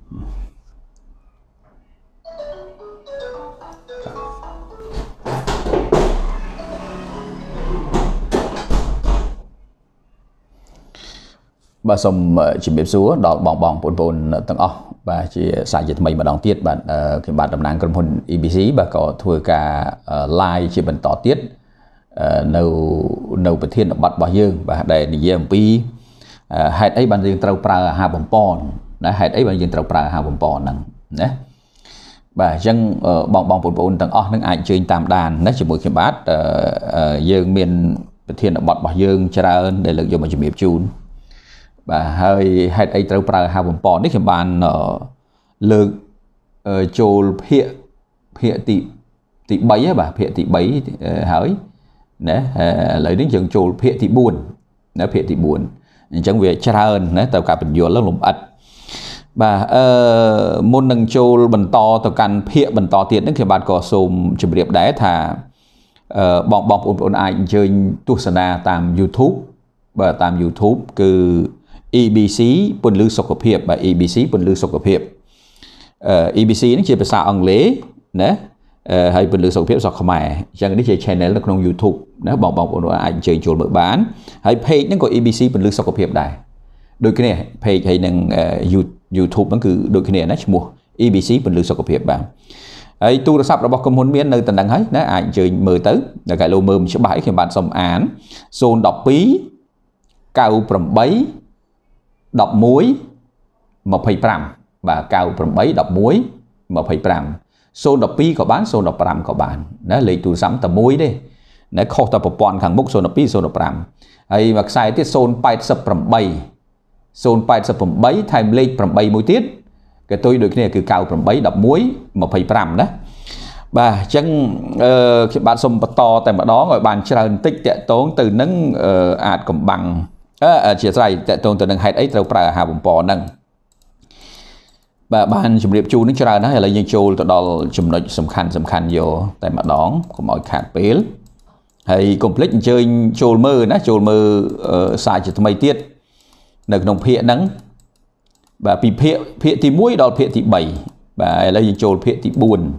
bà xong chỉ biết số đỏ bong bong bồn tầng và chỉ xài dịch mình mà đóng tiết bạn cái bạn đồng năng con hồn EBC bà có thua cả live chỉ mình tỏ tiết nâu bật thiên bắt bao dương và đây là gì pi hãy ấy bạn dương trâu pra hà bồng pon đã hãy ấy bạn dương trâu pra hà bồng pon nè nhé và dân bong bồn tầng nước ảnh chơi tam đàn nó chỉ một cái bát dương miền bật thiên bắt bao dương cho ra ơn để lực dùng mà chỉ biết chun và hơi hãy ấy trâu pra hà bồng pon đấy thì bạn lực trôi hiện tị bấy á bà hiện tị bấy hỏi nè lấy đến chừng trôi hiện tị buồn nó hiện tị buồn chẳng về cha ơn nè tàu cả bình dừa lớn lủng ắt và môn nâng trôi bần to tàu can hiện bần to tiền đến khi bạn có xùm chụp điệp đá thà bong ôn ai chơi tu sana tam YouTube và tam YouTube cứ EBC Ponleu Sokhapheap và EBC Ponleu Sokhapheap EBC nó chỉภาษาอังกฤษนะhay Ponleu Sokhapheap sọc Khmer chẳng đi chơi channel nó trong YouTube nó bong anh chơi chùa mở bán hay page nó có EBC Ponleu Sokhapheap đây đôi cái này page hay năng YouTube nó cứ đôi cái này nó mua EBC Ponleu Sokhapheap bạn ấy tu sắp nó bọc công hôn miên nơi tận đằng ấy nó anh chơi mở tới là cái lô mơm số 7 khi bạn xong án zone đọc pí cao phẩm bấy đọc muối 25 và cao phẩm bấy đọc muối 25 số đọc pi có bán số đọc pram có bán nó lấy tu sắm tầm muối đi nó khó tập pon khang bốc số đọc pi số đọc pram hay mặc sai tiết số 87 số 87 thay lấy phẩm bay muối tiết cái tôi được cái nàyคือcao phẩm bấy đọc muối 25 đó và chân khi bạn xong to tại mà đó gọi bạn chơi tích tệ tốn từ nâng ạt cầm bằng chia sẻ tệ tốn từ nâng hai ấy tàu pra hà bồng pò nâng và ban chụp điệp chu nước ra nó là những chu từ đó chụp nó sầm khăn vô tại mặt đón của mọi khát bể hay complete chơi chu mơ xài chỉ mấy tiết được nông phệ nắng và bị phệ thì muối đó phệ thì 7 và là những chu phệ thì buồn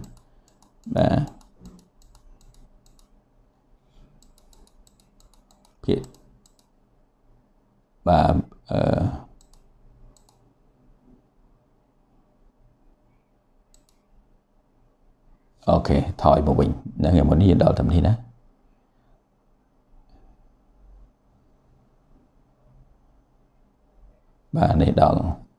và ok thôi một bình đang nghe muốn hiện đó thầm thì đó và này đó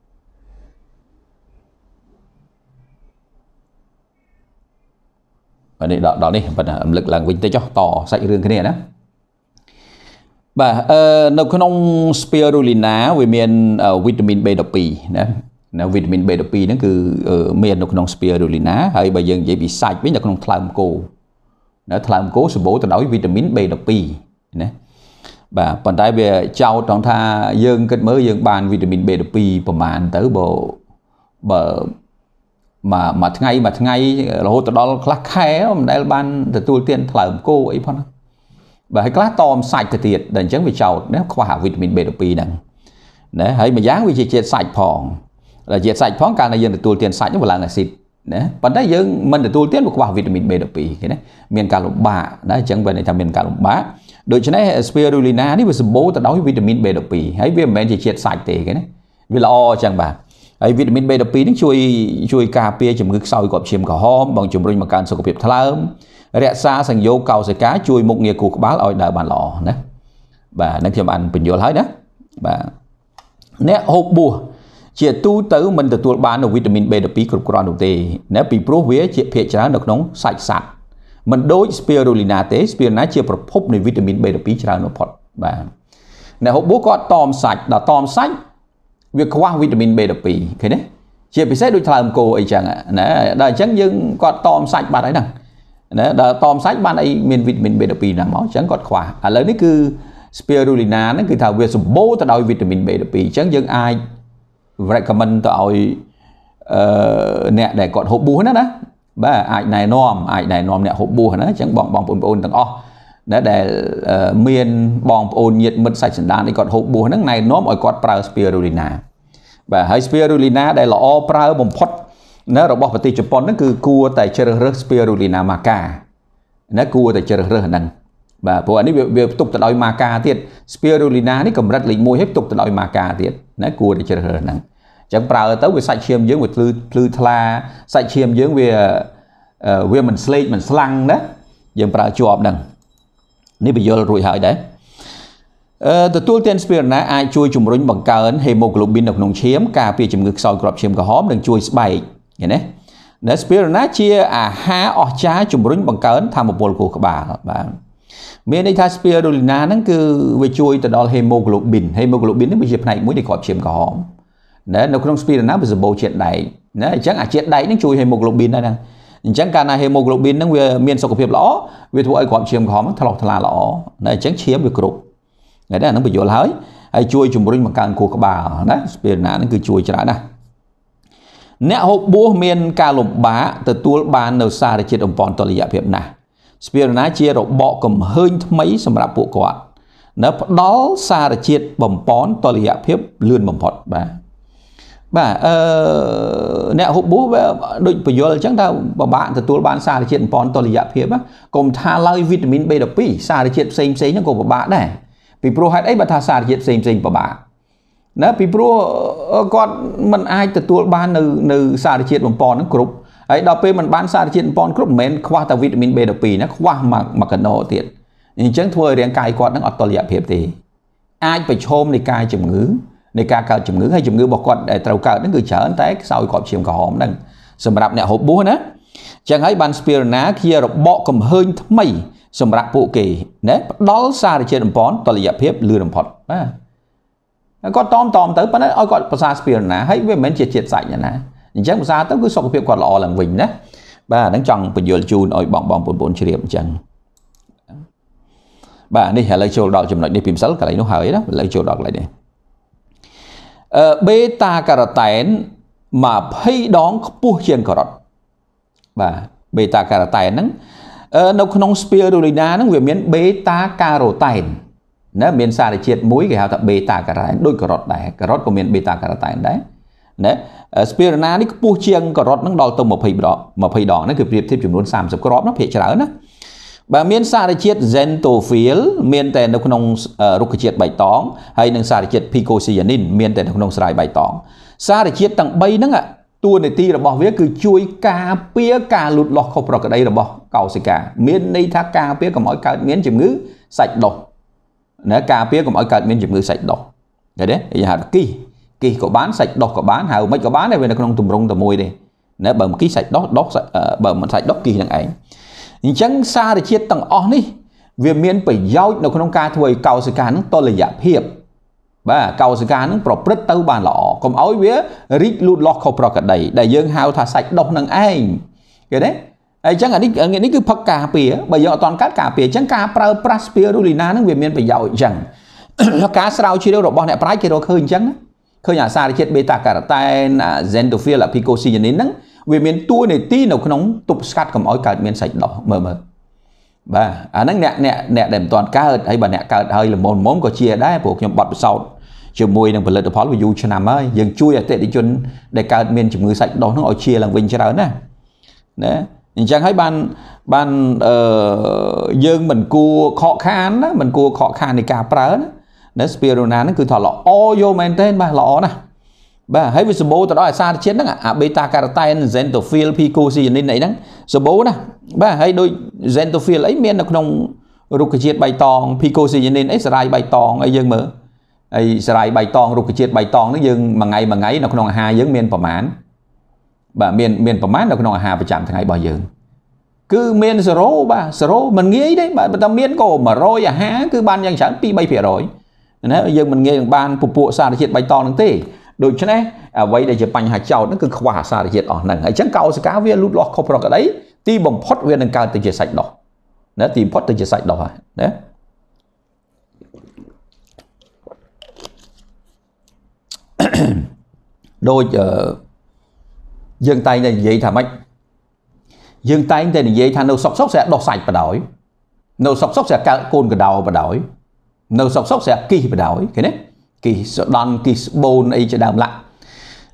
và này đó đi và âm lực là vinh tới cho tỏ sạch rương cái này đó và nó có nông spirulina với miền vitamin B12 nè nó vitamin B12 nó cứ miền nó có spirulina hay bây giờ vậy bị sạch với nó có tham cô nó tham cố sự bổ từ đó vitamin B12 nè và phần tay về trao trong tha dương kết mới dương ban vitamin B12 ประมาณ tới bộ bờ mà ngay là hồi từ đó là khe mà đây ban từ tôi tiên tham cô ấy phong và hay class tom sạch thì thiệt đền chứng vì trâu nếu khoa học vitamin B12 nè để hay mà dáng vì chỉ sạch phòng là diệt sạch phóng càng là dân được tiền sạch nó là acid đấy vấn đề dân mình được tu tiến một khoa học vitamin B12 cái đấy miền cà lục bạ đấy chẳng về này tham miền cà lục bạ đối cho nên spirulinaនេះវាសម្បូរទៅដោយវីតាមីន B12 ហើយវាមិនមែនជាជាតិសាច់ទេគេណាវាល្អចឹងបាទហើយវីតាមីន B12 នេះជួយការពារជំងឺខ្សោយគ្រាប់ឈាមក្រហមបងជំរុញមកកើនសុខភាពថ្លើមរក្សាសញ្ញោកោសិកាជួយមុខងារគូក្បាលឲ្យដើរបានល្អណាបាទនឹងខ្ញុំបានបញ្យល់ហើយណាបាទអ្នកហូបបួសជាទូទៅមិនទទួលបាននូវវីតាមីន B12 គ្រប់គ្រាន់នោះទេណាពីព្រោះវាជាភាគច្រើននៅក្នុងសាច់សត្វមិនដូច spirulina ទេ spirulina ជាប្រភពនៃវីតាមីន B12 ច្រើនបំផុតបាទអ្នកហូបបួសគាត់តមសាច់ដល់តមសាច់វាខ្វះវីតាមីន B12 ឃើញទេជាពិសេសដូចថ្លើមគោអីចឹងណាដល់អញ្ចឹងយើងគាត់តមសាច់បាត់ហើយហ្នឹងណាដល់តមសាច់បានអីមានវីតាមីន B12 ហ្នឹងមកអញ្ចឹងគាត់ខ្វះឥឡូវនេះគឺ spirulina ហ្នឹងគឺថាវាសម្បូរទៅដោយវីតាមីន B12 អញ្ចឹងយើងអាច recommend ទៅឲ្យអ្នកដែលគាត់ហូបបួសណាបាទអាចណែនាំអ្នកហូបបួសណាអញ្ចឹងបងប្អូនទាំងអស់ដែលមានបងប្អូនញាតិមិត្តសាច់សន្តានឯគាត់ហូបបួសហ្នឹងណែនាំឲ្យគាត់ប្រើ spirulina bà hay spirulina đây là opera bom phốt nó rồi bỏ vào tì Japan nó cứ cua tại chơi rớt spirulina maca nó cua tại chơi rớt năng bà bộ anh ấy việc tục từ đôi maca tiệt spirulina này cầm rất lịch môi hết tục từ đôi maca tiệt nó cua tại chơi rớt năng chẳng bao tới về sạch chiêm dưỡng về lư thla sạch chiêm dưỡng về mình slate mình slang đó dần bao chụp năng này bây giờ rồi hỏi đấy từ tua tên spirulina ai chui chủng rốn bằng cơn hemoglobin độc nồng chiếm cà phê chủng ngực soi crop chiếm cả hóm đừng chui bảy vậy đấy để spirulina chia ha ở trái chủng rốn bằng cơn tham một bộ của các bạn miền đây thay spirulina nó cứ về chui từ đó hemoglobin nó bị dịp này mới đi crop chiếm cả hóm đấy nó không spirulina bây giờ bộ chuyện đẩy đấy chắc chuyện đẩy nó chui hemoglobin đây nè chẳng cả là hemoglobin nó về miền Sokhapheap lõ về thua ai crop chiếm cả hóm thọ thà lõ này chẳng chiếm về group cái đó nó bị dội hơi ai chui chủng rinh bằng càng của các bà đó spirulina nó cứ chui trở nè nè hộp búa miền cà lụm bá từ tua bàn nấu xa để chết ông Ponleu nè spirulina chia rồi bỏ cầm hơi mấy sầm rạp bộ quạt nó đó xa để chết bầm Ponleu lươn bầm phật bà nè hộp búa đôi bây giờ chẳng đâu bạn từ tua bàn xa để chết Ponleu á cùng tha lai vitamin B độc B xa để chết xem nó của bạn này vì pro hay ấy bà tha xa để chết xem của bạn nó vì pro con mình ai từ tua ban từ xa để chết bằng pon nó group ấy đào p mình bán xa để chết pon group men khoa ta vitamin B độc B nó khoa mà cần nổ tiền nhưng chẳng thua riêng cài con nó Ponleu thì ai phải chôm để cài chủng ngữ để cài cài chủng ngữ hay chủng ngữ bỏ con để trâu cài nó cứ chở tới sau cọp chiêm cả hòm đằng sầm rạp nè hộp búa nữa chẳng thấy ban spirulina kia rồi bỏ cầm hơi mày sầm rạp bộ kỳ đấy đó xa để chết bằng Ponleu lừa đồng phật có tóm tới nó ôi gọiภาษา spirulina hay với mình triệt sạch vậy nè chắcภาษา tới cứ Sokhapheap còn lọ lần vinh đó bà đang chọn bây giờ chun ôi bong bốn chiếm chẳng bà đi hay lấy châu đỏ chùm lại đi phim sấy cái này nó hơi đó lấy châu đỏ lại đi beta carotene mà hay đón bùa trên carot bà beta carotene nó không spirulina nó về miền beta carotene nó miền xa để chết muối cái hào tập beta carotene đôi carot của miền beta carotene đấy spirulina nó bùa trên carot nó đo tầm một phi đỏ nó cứ tiếp chủng luôn sam sập carot nó phải trả nó bà miền xa để chết xanthophyll miền tây nó không rục chết bảy tóng hay năng xa để chết phycocyanin miền tây nó không xài bảy tóng xa để chết tầng bay nó ạ tua này ti là bỏ viết cứ chui cà pía cà lụt lọt không rồi cái đây là bỏ cầu xì cả miền đây thác cà pía còn mỗi cái miền chữ ngữ sạch độc nếu cà pía còn mỗi cái miền chữ ngữ sạch độc cái đấy giờ hạt kỳ có bán sạch độc có bán hào mấy có bán này về nó không tùm rung tùm môi đi nếu bầm ký sạch độc bầm mình sạch độc kỳ thằng ấy chẳng xa để chết tầng on đi vì miền phải giao nó không ca thôi cầu sự cá nó Ponleu và cầu sự cá nó bọc rất tâu bàn lọ còn áo vía rít lụt lọt không bọc cả đầy đại dương hào thả sạch độc năng anh cái đấy chẳng ở đây cứ phật cà pía bây giờ toàn cát cà pía chẳng cà spirulina nó vì miền phải giao chẳng cá sao chia đâu rồi bọn này phải kia đâu khơi chẳng khơi nhà xa để chết beta carotene xanthophyll là phycocyanin nắng vì miền tua này tí nào không tục cắt cầm ỏi cát miền sạch đỏ mờ bà nó nè đệm toàn cá hơi hay bà nè cá hơi là món có chia đấy buộc nhom bọt sau chiều mùi đang phải lợi được phó với du cho nằm ơi dừng chui ở tệ đi chun để cá miền chụp người sạch đỏ nó ỏi chia là vinh cho đó nè đấy chẳng thấy ban dương mình cua khó khăn đó mình cua khó khăn thì cá prớ đó spirulina nó cứ thọ lọ vô men tên bà lọ nè bà thấy với số bố từ đó là xa chết đó beta carotene xanthophyll phycocyanin này đó số bố nè bà thấy đôi xanthophyll ấy miền nó không rục cái chết bài tòng phycocyanin ấy sài bài tòng ấy dương mở ấy sài bài tòng rục cái chết bài tòng nó dương mà ngày nó không hai dương miền phẩm án bà miền phẩm án nó không hà phải chạm thằng ngày bao giờ cứ miền sro mình nghĩ đấy bà ta miền cổ mà rồi há cứ ban nhân sản pi bay phía rồi nếu giờ mình nghe ban phục vụ xa để chết bài tòng thế đôi chân ấy vậy để chụp ảnh hạt châu nó cứ khỏa xa để chết ở nằng ấy chẳng cầu sẽ cá viên lút lọt không rồi cái đấy ti bằng phốt viên nâng cao từ chết sạch đỏ nó tìm phốt từ chết sạch đỏ đấy đôi dương tay này vậy thà mấy dương tay này vậy thà nâu sọc sẽ đỏ sạch và đổi nâu sọc sẽ cả côn cái đầu và đổi nâu sọc sẽ kỳ và đổi cái đấy kỳ đòn kỳ bồn ấy cho đàm lạ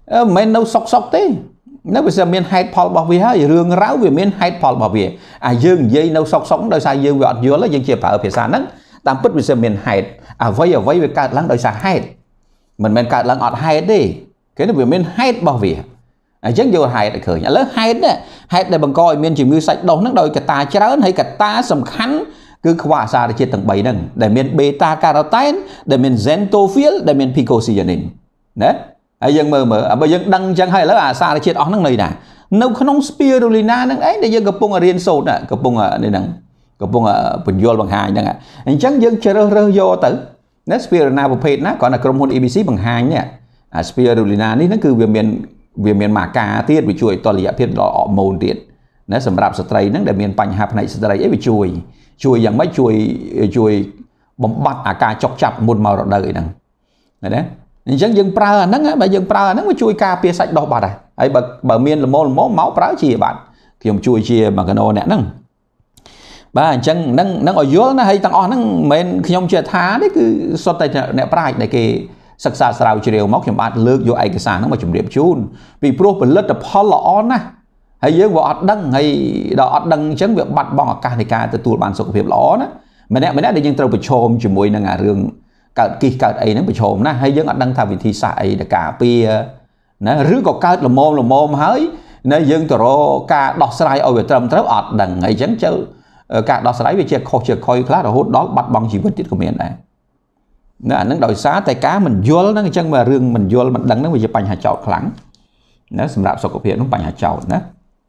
mình đâu sọc thế nếu bây giờ miền hạt phò bảo vệ hay rương ráo về miền hạt phò bảo vệ dương dây đâu sọc đôi sai dương vọt dứa là dương chia ở phía xa nắng tam bứt bây giờ miền hạt vây về cả lăng đôi xa hạt mình cả lăng ọt hạt đi cái nó về miền hạt bảo vệ chẳng vô hạt để khởi lớn hạt để bằng coi miền chỉ ngư sạch đâu nó đôi cả ta cháo hay cả ta sầm khánh cứ qua xa để chia tầng 7 nâng để miền beta carotene để miền xanthophyll để miền picocyanin đấy ai dân mờ bây giờ đăng chẳng hay là xa để chia óc năng này nè nấu không spirulina năng ấy để dân gặp bông ở riêng sốt nè gặp bông ở đây nè gặp bông ở bình vô bằng hai nè anh chẳng dân chơi rơ vô tử nếu spirulina một phết nó còn là chromosome EBC bằng hai nhé spirulina ní nó cứ về miền mà cà tiết bị chui toàn liệt phiên đỏ mồn tiết nó sầm rạp sợi nó để miền bành hạp này sợi ấy bị chui dạng mấy chui bóng bát cà chọc chập một màu đời nè đấy dân dân pra nắng á, bà dân pra nắng mới chui cà pia sạch đỏ bạt à, ấy bà miên là món máu pra chia bạn, khi ông chui chia mà cái nô nè nắng, bà chân nắng ở dưới nó hay tăng on nắng men khi ông chia thá đấy cứ sốt tay nè pra để cái sắc xa sao chiều móc khi bạn lướt vô ai cái sàn nó mà chụp điểm chun, vì pro phần lướt tập hol là on á, hay dưới vợ đăng hay đỏ đăng chấn việc bắt bong ở ca này ca từ Ponleu Sokhapheap ló đó, mình nè để dân trâu bị chôm chỉ mùi nè rừng cợt ấy nó bị chồm na hay dân ở đăng thà vị thi xài để cà pia nó rứa có cợt là mồm hới nó dân từ đó cà đọt sài ở việt nam tới ọt đằng ấy chấn chơi cà đọt sài về chơi khôi khá là hốt đó bắt bằng chỉ vật tiết của mình này nó đòi xá tay cá mình vô nó chân mà rương mình vô mình đằng nó bây giờ bành hạt chậu lắng nó sầm rạp Sokhapheap nó bành hạt chậu đó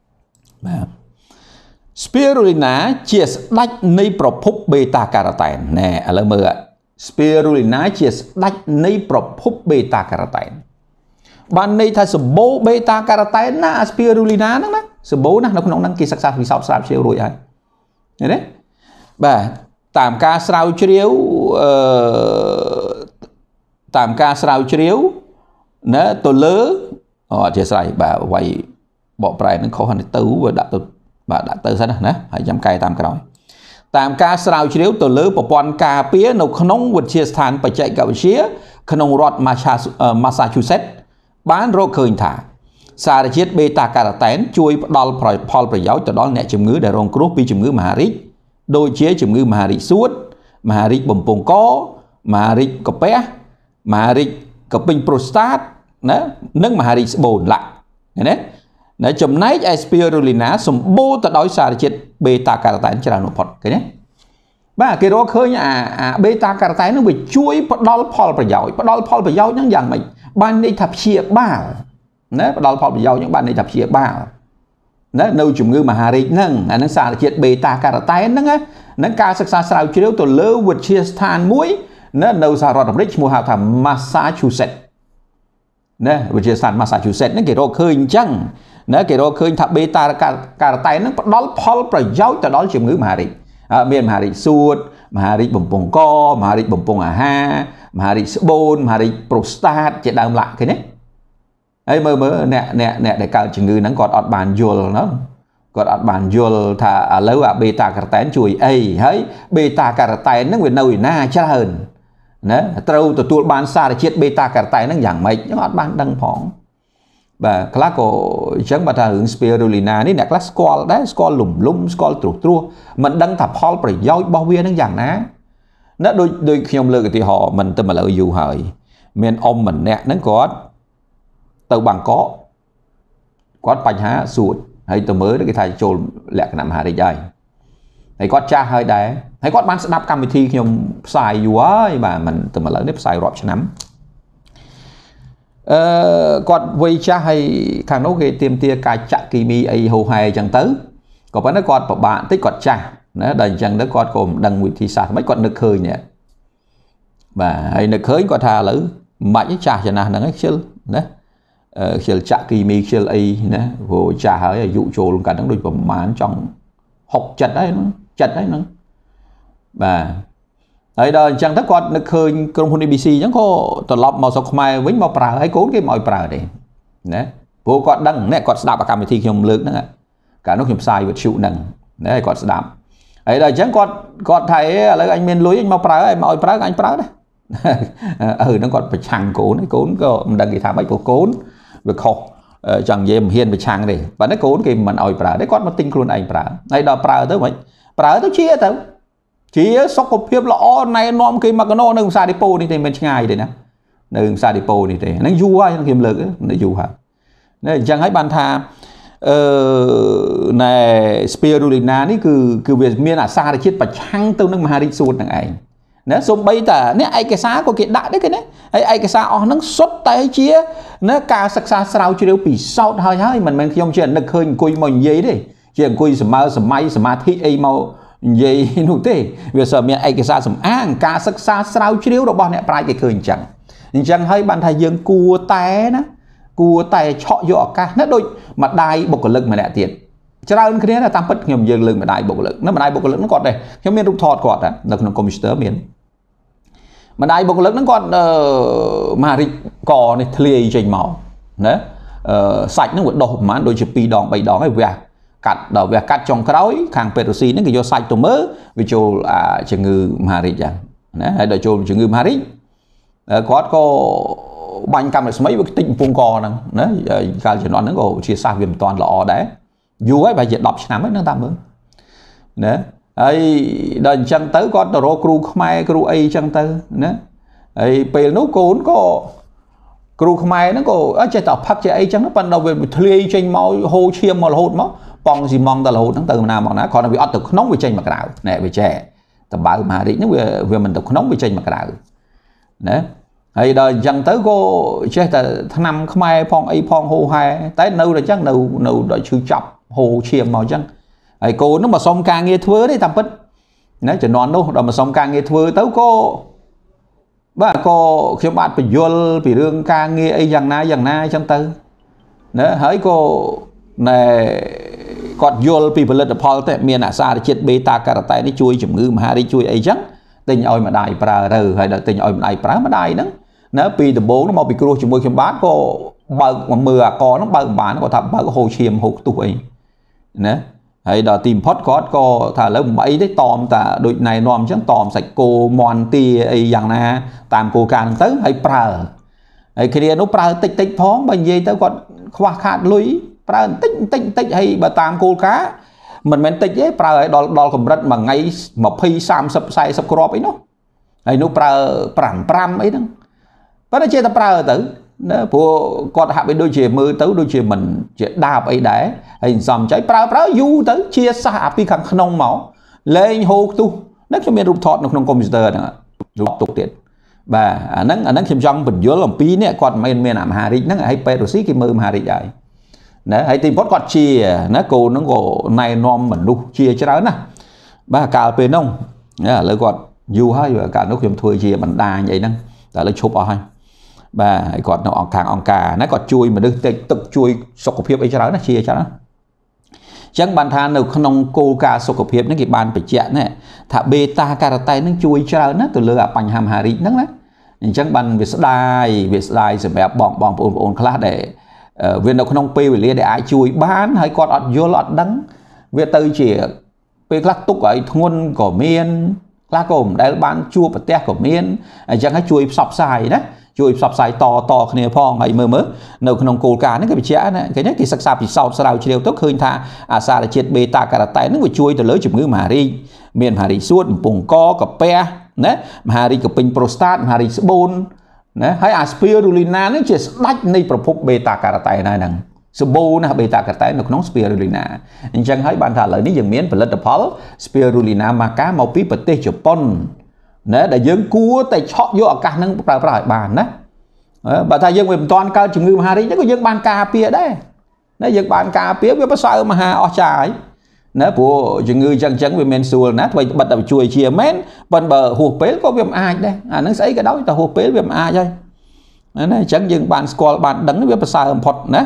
spirulina chia đáchនៃប្រភព beta carotene ណែឥឡូវមើល spirulina ជាស្ដេចនៃប្រភព beta carotene បានន័យថាសម្បូរ beta carotene ណា spirulina ហ្នឹងណាសម្បូរណាស់នៅក្នុងហ្នឹងគេសិក្សាវិសោធន៍ស្រាវជ្រាវរួចហើយឃើញទេបាទតាមការស្រាវជ្រាវណាទៅលើអធិស្ឋានបាទវាយបកប្រែនឹងខុសទៅដាក់ទៅបាទដាក់ទៅសិនណាហើយចាំកែតាមក្រោយតាមការស្រាវជ្រាវទៅលើប្រព័ន្ធការពារនៅក្នុងវិទ្យាស្ថានបច្ចេកវិទ្យាក្នុងរដ្ឋ Massachusetts បានរកឃើញថាសារជាតិ beta carotene ជួយផ្ដល់ផលប្រយោជន៍ទៅដល់អ្នកជំងឺដែលរងគ្រោះពីជំងឺមហារីកដូចជាជំងឺមហារីកសួតមហារីកបំពង់កមហារីកកាពះមហារីកកពេញប្រូស្តាតណានិងមហារីកស្បូនឡាក់ឃើញទេនៅចំណែក spirulina សម្បូរទៅដោយសារជាតិ beta carotene ច្រើនបំផុតឃើញទេបាទគេរកឃើញអា beta carotene នឹងវាជួយផ្ដល់ផលប្រយោជន៍ហ្នឹងយ៉ាងម៉េចបានន័យថាព្យាបាលណាផ្ដល់ផលប្រយោជន៍ហ្នឹងបានន័យថាព្យាបាលណានៅជំងឺមហារីកហ្នឹងអាហ្នឹងសារជាតិ beta carotene ហ្នឹងការសិក្សាស្រាវជ្រាវទៅលើវិទ្យាស្ថានមួយនៅសហរដ្ឋអាមេរិកឈ្មោះហៅថា Massachusetts ណាវិទ្យាស្ថាន Massachusetts ហ្នឹងគេរកឃើញអញ្ចឹងណាគេរកឃើញថា beta carotene ហ្នឹងផ្ដល់ផលប្រយោជន៍ទៅដល់ជំងឺមហារីកមានមហារីកសួតមហារីកបំពង់កមហារីកបំពង់អាហារមហារីកស្បូនមហារីកប្រូស្តាតជាដើមឡាក់ឃើញទេហើយមើលអ្នកដែលកើតជំងឺហ្នឹងគាត់អត់បានយល់ណាគាត់អត់បានយល់ថាឥឡូវអា beta carotene ជួយអីហើយ beta carotene ហ្នឹងវានៅឯណាច្រើនណាត្រូវទទួលបានសារជាតិ beta carotene ហ្នឹងយ៉ាងម៉េចខ្ញុំអត់បានដឹងផងបាទខ្លះក៏អញ្ចឹងបើថារឿង spirulina នេះអ្នកខ្លះស្គាល់ដែរស្គាល់លំស្គាល់ត្រួសមិនដឹងថាផលប្រយោជន៍របស់វានឹងយ៉ាងណាណាដូចខ្ញុំលើកឧទាហរណ៍មិនទៅមកលើយូរហើយមានអ៊ំម្នាក់ហ្នឹងគាត់ទៅបាងកកគាត់បញ្ហាសួតហើយទៅមើលគេថាចូលលក្ខណៈមហារីកហើយគាត់ចាស់ហើយដែរហើយគាត់បានស្ដាប់កម្មវិធីខ្ញុំផ្សាយយូរហើយបាទមិនទៅមកលើនេះផ្សាយរាប់ឆ្នាំគាត់វ័យចាស់ហើយខាងនោះគេទាមទារការចាក់គីមីអីហូហែអញ្ចឹងទៅក៏ប៉ុន្តែគាត់ពិបាកតិចគាត់ចាស់ណាដល់អញ្ចឹងទៅគាត់ក៏មិនដឹងវិធីសាស្ត្រមិនគាត់នឹកឃើញនេះបាទហើយនឹកឃើញគាត់ថាឥឡូវមិនបាច់ចាស់ចំណាស់ហ្នឹងឯងខ្ជិលណាខ្ជិលចាក់គីមីខ្ជិលអីណាព្រោះចាស់ហើយអាយុចូលកាត់ហ្នឹងដូចប្រហែលចង់60ហើយហ្នឹងបាទហើយដល់អញ្ចឹងទៅគាត់នឹកឃើញក្រុមហ៊ុន EBC អញ្ចឹងក៏ត្រឡប់មកស្រុកខ្មែរវិញមកប្រើហើយកូនគេមកឲ្យប្រើទេណាព្រោះគាត់ដឹងអ្នកគាត់ស្ដាប់កម្មវិធីខ្ញុំលើកហ្នឹងកាលនោះខ្ញុំផ្សាយវិទ្យុហ្នឹងណាហើយគាត់ស្ដាប់ហើយដល់អញ្ចឹងគាត់ថាឥឡូវអញមានលុយអញមកប្រើហើយមកឲ្យប្រើអញប្រើដែរហ្នឹងគាត់ប្រឆាំងកូនក៏មិនដឹងគេថាម៉េចព្រោះកូន việc khó chẳng dễ hiền bị chăng đi và nó cố cái mình oi pra đấy con mà tinh luôn anh pra này đòi pra tới mấy pra tới chia tới chia sốc cục hiệp lọ này nom cái mà cái nó nâng xa đi po đi thì mình ngày đấy nè nâng xa đi po đi thì nó du ai nó kiếm lực nó du hả này chẳng thấy bàn thà này spirulina ní cứ việc miền xa để chết và chăng tôi nâng mà đi xuống thằng anh nó xong bây giờ nếu ai cái xa có cái đã đấy cái này ai cái xa nó xuất tay chia nó ca sắc xa sao chưa bị sót hơi mình không chuyện được hơi cùi mình gì đi chuyện cùi sầm mai sầm thi ai mau gì nụ thế việc sợ miền ai cái xa sầm ca sắc xa sao chưa được bọn này phải cái khơi chẳng hay bạn thầy dương cua té nó cua tay chọ dọ ca nó đôi mặt đai bộc lực mà lại tiền cho nên cái này là tam bất nhầm dương lực mà đai bộc lực nó mà đai bộc lực nó còn đây trong miền rút thọt còn đó là nó computer miền mà đai bộc lực nó còn mà rịch cò này thề trình màu đấy sạch nó vẫn đổ mà đôi chụp pi đòn bảy đòn hay về cắt đầu về cắt trong cái đói hàng petroxy nó cái do sạch tụi mớ vì chỗ chừng ngư mà rịch chẳng đấy hay đợi chỗ chừng ngư mà rịch có bánh cam mấy cái tinh phong cò nè đấy cả chuyện nó có chia xa viêm toàn lọ đấy dù ấy bài diện đọc năm ấy nó tam hơn đấy ấy đền chân tới con tàu cru mai cru ấy chân tới đấy ấy về nấu cồn có cru mai nó có ở trên tàu phát chơi ấy chân nó ban đầu về thuê trên máu hồ chiêm mà hột máu bong gì mong ta là hột nó từ nào mà nó còn là bị ớt từ nóng về trên mặt đảo này về trẻ tầm bảo mà đi nó về mình từ nóng về trên mặt đảo đấy hay đời dần tới cô chơi tháng năm mai phong ấy phong hồ hai tới nâu là chắc nâu đợi chữ chọc hồ chiêm màu chân ấy cô nó mà xong ca nghe thưa đấy tầm bích nếu chỉ non đâu mà xong ca nghe thưa tới cô bà cô khi bạn bị vô bị đương ca nghe ấy dần na trong tư đấy hỡi cô này còn vô bị bật paul tại miền xa để chết beta carate đi chui chủng ngư mà đi chui ấy chắc tình oi mà đại pra rồi hay là tình oi mà đại pra mà đại đó nó bị từ bố nó mau bị cua chủng môi chủng bát cô bờ mà mưa có nó bờ bán nó có thằng bờ hồ chiêm hồ tuổi nè hay là tìm pot có thà lấy mấy đấy tòm ta đội này nòm chẳng tòm sạch cô mòn tia ấy dạng na tạm cô càng tới hay pra hay kia nó pra tích phóng bằng gì tới còn khoa khát lưới pra tích hay bà tạm cô cá mình tích ấy pra ấy đo cầm rất mà ngay một phi sam sập crop ấy nó hay nó pram ấy đó nó chơi ta pra tử nó của con hạ bên đôi chè mưa tới đôi chè mình chè đạp ấy đấy hình xòm cháy pra du tới chia xa pi khăn nông máu lên hô tu nó cho mình rụt thọt nó không computer nữa rụt tục tiền và nó xem trong bình dưới làm pi nè còn mình làm hà đi nó hay petroxy cái mưa hà đi vậy đấy hay tìm con chia nó cô nó có này nom mình đu chia cho đó nè ba cà phê nông lấy còn du hay cả nó kiếm thuê chia mình đa vậy nè tại lấy chụp ở hay bà còn nó on cả nó còn chui mà được tự chui Sokhapheap ấy cho đó nó chia cho nó chẳng bàn than được không cô ca Sokhapheap nó cái bàn phải chẹn này thà beta carotene nó chui cho nó từ lừa bành hàm hà rít nó chẳng bàn việc đai sẽ bẹp bỏng ồn class để viên đâu không pi về để ai chui bán hay còn ọt vô lọt đắng việc từ chỉ pi class túc ấy thôn của miên class cùng đây bán chua bật te của miên chẳng hay chui sọc xài đấy chui sập sai to kia phong hay mơ nấu không cô cá nó cái bị chẽ này cái nhất thì sắc sạp thì sau chiều tốt hơn tha xa là chết beta carotene nó bị chui từ lưới chụp ngư mà đi miền hà đi suốt bùng co cặp pe nè mà đi cặp pin prostat hà đi bôn nè hay spirulina nó chỉ đách này propop beta carotene này nè sbo nè beta carotene nó không spirulina chẳng thấy bạn thà lời ní dừng miến và lật paul spirulina mà cá màu pi bật tê chụp pon nè để dân cua tay chọn vô ở cả năng phải bàn đó bà thầy dân mình toàn cao chừng ngư hà đi nó có dân ban cà pía đấy nó dân ban cà pía với bác sợ mà hà ở trái nè của chừng ngư chân về men xuồng nát vậy bật đầu chuối chia mến bên bờ hồ pế có viêm ai đây nó xảy cái đó ta hồ pế viêm ai đây nè chẳng dân ban score ban đắng với bác sợ phật nè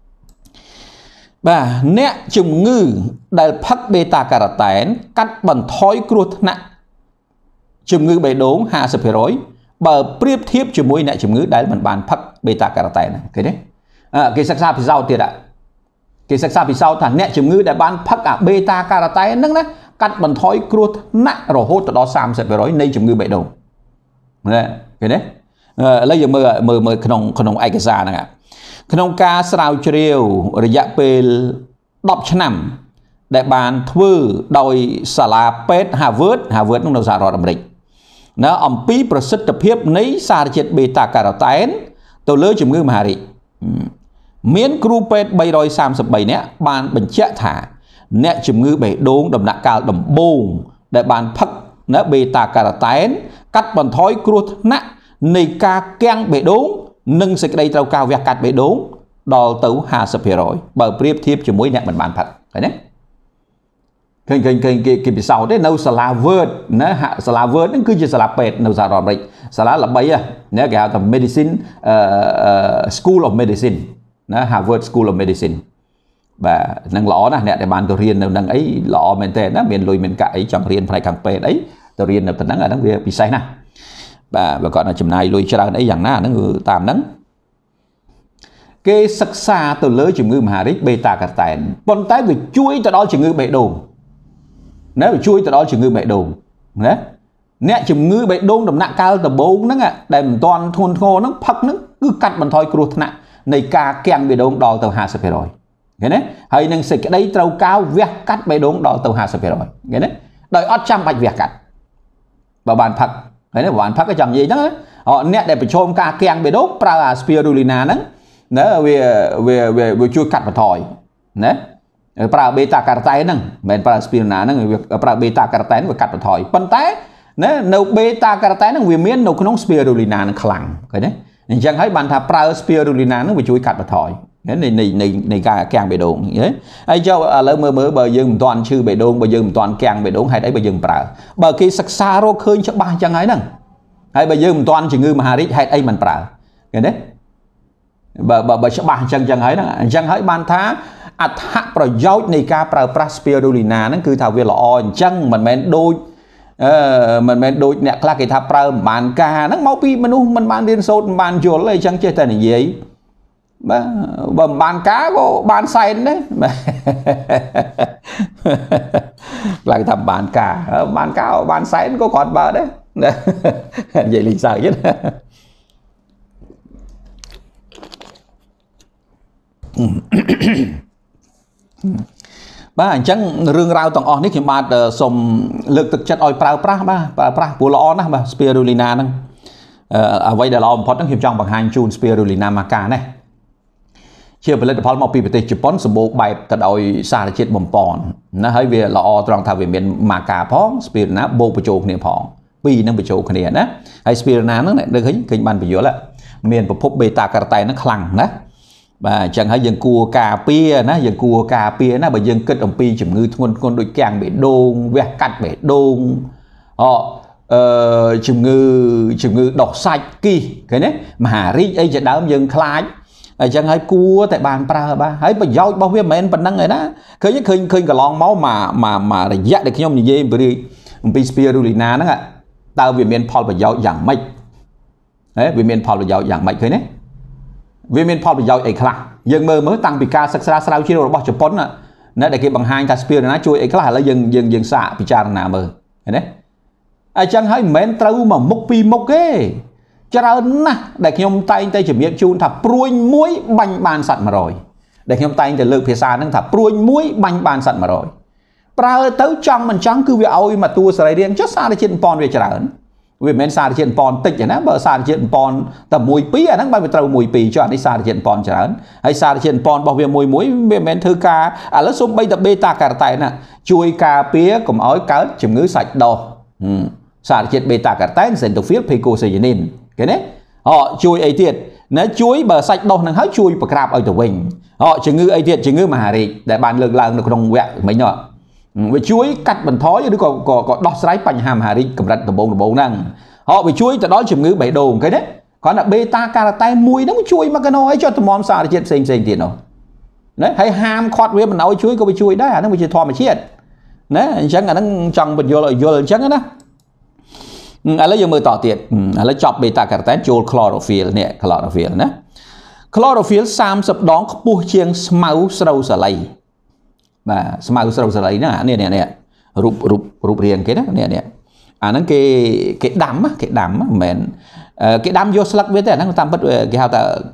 bà nè chừng ngư đại phát beta carotene cắt bằng thói cruột nặng chủng ngữ bề đốn 50% bờ priếp thiếp chủng mũi này chủng ngữ đấy mình bàn phát beta carotene này cái đấy cái sắc xa phía sau tiền ạ cái sắc xa phía sau thằng nè chủng ngữ để bàn phát beta carotene nâng đó cắt bằng thói cruột nặng rồi hốt từ đó 30% này chủng ngữ bề đốn cái đấy lấy giờ mơ khổng ai cái xa này ក្នុងការស្រាវជ្រាវរយៈពេល10ឆ្នាំដែលបានធ្វើដោយសាលាពេទ្យ Harvard នោះនៅសហរដ្ឋអាមេរិកណាអំពីប្រសិទ្ធភាពនៃសារជាតិ beta carotene ទៅលើជំងឺមហារីកមានគ្រូពេទ្យ333នាក់បានបញ្ជាក់ថាអ្នកជំងឺបេះដូងដំណាក់កាលដំបូងដែលបានផឹកនៅ beta carotene កាត់បន្ថយគ្រោះថ្នាក់នៃការគាំងបេះដូងនិងសេចក្តីត្រូវការវះកាត់បេះដូងដល់ទៅ 50% បើប្រៀបធៀបជាមួយអ្នកមិនបានផឹកឃើញទេឃើញគេពិសោធន៍ទេនៅសាលា Word ណាសាលា Word ហ្នឹងគឺជាសាលាពេទ្យនៅសហរដ្ឋអាមេរិកសាលាល្បីណាគេហៅថា Medicine School of Medicine ណា Harvard School of Medicine បាទនឹងល្អណាស់អ្នកដែលបានទៅរៀននៅនឹងអីល្អមែនតើណាមានលុយមានកាក់អីចង់រៀនផ្នែកខាងពេទ្យអីទៅរៀននៅប៉ុណ្ណឹងអាហ្នឹងវាពិសេសណាស់បាទបើគាត់ចំណាយលុយច្រើនអីយ៉ាងណាហ្នឹងគឺតាមហ្នឹងគេសិក្សាទៅលើជំងឺមហារីក beta carotene ប៉ុន្តែវាជួយទៅដល់ជំងឺបេះដូងណាវាជួយទៅដល់ជំងឺបេះដូងណាអ្នកជំងឺបេះដូងដំណាក់កាលដំបូងហ្នឹងដែលមិនទាន់ធ្ងន់ធ្ងរហ្នឹងផឹកហ្នឹងគឺកាត់បន្ថយគ្រោះថ្នាក់នៃការគាំងបេះដូងដល់ទៅ 50% ឃើញទេហើយនឹងសេចក្តីត្រូវការវះកាត់បេះដូងដល់ទៅ 50% ឃើញទេដោយអត់ចាំបាច់វះកាត់បើបានផឹកឃើញទេបើបានផឹកក៏ចង់និយាយហ្នឹងអ្នកដែលប្រឈមការគាំងបេះដូងប្រើអា spirulina ហ្នឹងណាវាជួយកាត់បន្ថយណាប្រើ beta carotene ហ្នឹងមិនមែនប្រើ spirulina ហ្នឹងវាប្រើ beta carotene វាកាត់បន្ថយប៉ុន្តែណានៅ beta carotene ហ្នឹងវាមាននៅក្នុង spirulina ហ្នឹងខ្លាំងឃើញទេអញ្ចឹងហើយបានថាប្រើ spirulina ហ្នឹងវាជួយកាត់បន្ថយនៃការគាំងបេះដូងហើយចុះឥឡូវមើលបើយើងមិនទាន់ឈឺបេះដូងបើយើងមិនទាន់គាំងបេះដូងហេតុអីបើយើងប្រើបើគេសិក្សារកឃើញច្បាស់អញ្ចឹងហើយហ្នឹងហើយបើយើងមិនទាន់ជំងឺមហារីកហេតុអីមិនប្រើឃើញទេបើច្បាស់អញ្ចឹងហើយហ្នឹងអញ្ចឹងហើយបានថាអត្ថប្រយោជន៍នៃការប្រើប្រាស់ spirulina ហ្នឹងគឺថាវាល្អអញ្ចឹងមិនមែនដូចអ្នកខ្លះគេថាប្រើមិនបានការហ្នឹងមកពីមនុស្សមិនបានរៀនសូត្រមិនបានយល់អីចឹងចេះតែនិយាយបាទបើមិនបានការក៏បានសែនដែរខ្លាំងថាបានការបានសែនក៏គាត់បើដែរនិយាយលេងសើចទេបាទអញ្ចឹងរឿងរ៉ាវទាំងអស់នេះខ្ញុំបាទសូមលើកទឹកចិត្តឲ្យប្រើប្រាស់បាទប្រើប្រាស់ព្រោះល្អណាស់បាទ spirulina ហ្នឹងអ្វីដែលល្អបំផុតហ្នឹងខ្ញុំចង់បង្ហាញជូន spirulina maca នេះជាផលិតផលមកពីប្រទេសជប៉ុនសម្បូរបែបទៅដោយសារជាតិបំប៉នណាហើយវាល្អត្រង់ថាវាមាន maca ផង spirulina បូកបញ្ចូលគ្នាផងពីរនឹងបញ្ចូលគ្នាណាហើយ spirulina ហ្នឹងដូចឃើញបានបញ្យល់មានប្រភព beta carotene ហ្នឹងខ្លាំងណាបាទអញ្ចឹងហើយយើងគួរការពារណាបើយើងគិតអំពីជំងឺធ្ងន់ដូចគាំងបេះដូងវះកាត់បេះដូងជំងឺដុសសាច់គីសឃើញទេមហារីកអីជាដើមយើងខ្លាចអញ្ចឹងហើយគួរតែបានប្រើបាទហើយប្រយោជន៍របស់វាមិនមែនប៉ុណ្្នឹងឯណាឃើញកន្លងមកម្ករយៈដែលខ្ញុំនិយាយអំពី spirulina ហ្នឹងតើវាមានផលប្រយោជន៍យ៉ាងម៉េចវាមានផលប្រយោជន៍យ៉ាងម៉េចឃើញទេវាមានផលប្រយោជន៍អីខ្លះយើងមើលតាំងពីការសិក្សាស្រាវជ្រាវរបស់ជប៉ុនណាដែលគេបង្ហាញថា spirulina ជួយអីខ្លះឥឡូវយើងសាកពិចារណាមើលឃើញទេអញ្ចឹងហើយមិនមែនត្រូវមកមុខពីរមុខទេច្រើនណាស់ដែលខ្ញុំតែងតែជំរាបជូនថាព្រួញមួយបាញ់បានសត្វ100ដែលខ្ញុំតែងតែលើកភាសាហ្នឹងថាព្រួញមួយបាញ់បានសត្វ100ប្រើទៅចង់មិនចង់គឺវាឲ្យមកតួសរីរាង្គចុះសារជាតិបំពន់វាច្រើនវាមិនមែនសារជាតិបំពន់តិចទេណាបើសារជាតិបំពន់តែ1 2អាហ្នឹងបើវាត្រូវ1 2ចុះអានេះសារជាតិបំពន់ច្រើនហើយសារជាតិបំពន់របស់វាមួយវាមិនមែនធ្វើការឥឡូវសូម្បីតែ beta carotene ណាជួយការពារកុំឲ្យកើតជំងឺសាច់ដុសសារជាតិ beta carotene xenophyll picosecinin ឃើញទេជួយអីទៀតណាជួយបើសាច់ដុសនឹងហើយជួយប្រក្រាបឲ្យទៅវិញជំងឺអីទៀតជំងឺមហារីកដែលបានលើកឡើងនៅក្នុងវគ្គមិញនោះវាជួយកាត់បន្ថយឬក៏ដោះស្រាយបញ្ហាមហារីកកម្រិតដំបូងហ្នឹងវាជួយទៅដល់ជំងឺបេះដូងឃើញទេគ្រាន់តែ beta carotene មួយហ្នឹងជួយមកកណោឲ្យចុះតម្រាំសារជាតិផ្សេងទៀតនោះណាហើយហាមខាត់វាមិនឲ្យជួយក៏វាជួយដែរអាហ្នឹងវាជាធម្មជាតិណាអញ្ចឹងអាហ្នឹងចង់បញ្យល់ឲ្យយល់អញ្ចឹងណាឥឡូវយើងមើលតទៀតឥឡូវចប់ beta carotene ចូល chlorophyll នេះ chlorophyll ណា chlorophyll 30 ដងខ្ពស់ជាងស្មៅស្រូវសាលីបាទស្មៅស្រូវសាលីណានេះរូបរាងគេណានេះអាហ្នឹងគេដាំមិនមែនគេដាំយកស្លឹកវាទេអាហ្នឹងតាមពិតគេហៅថា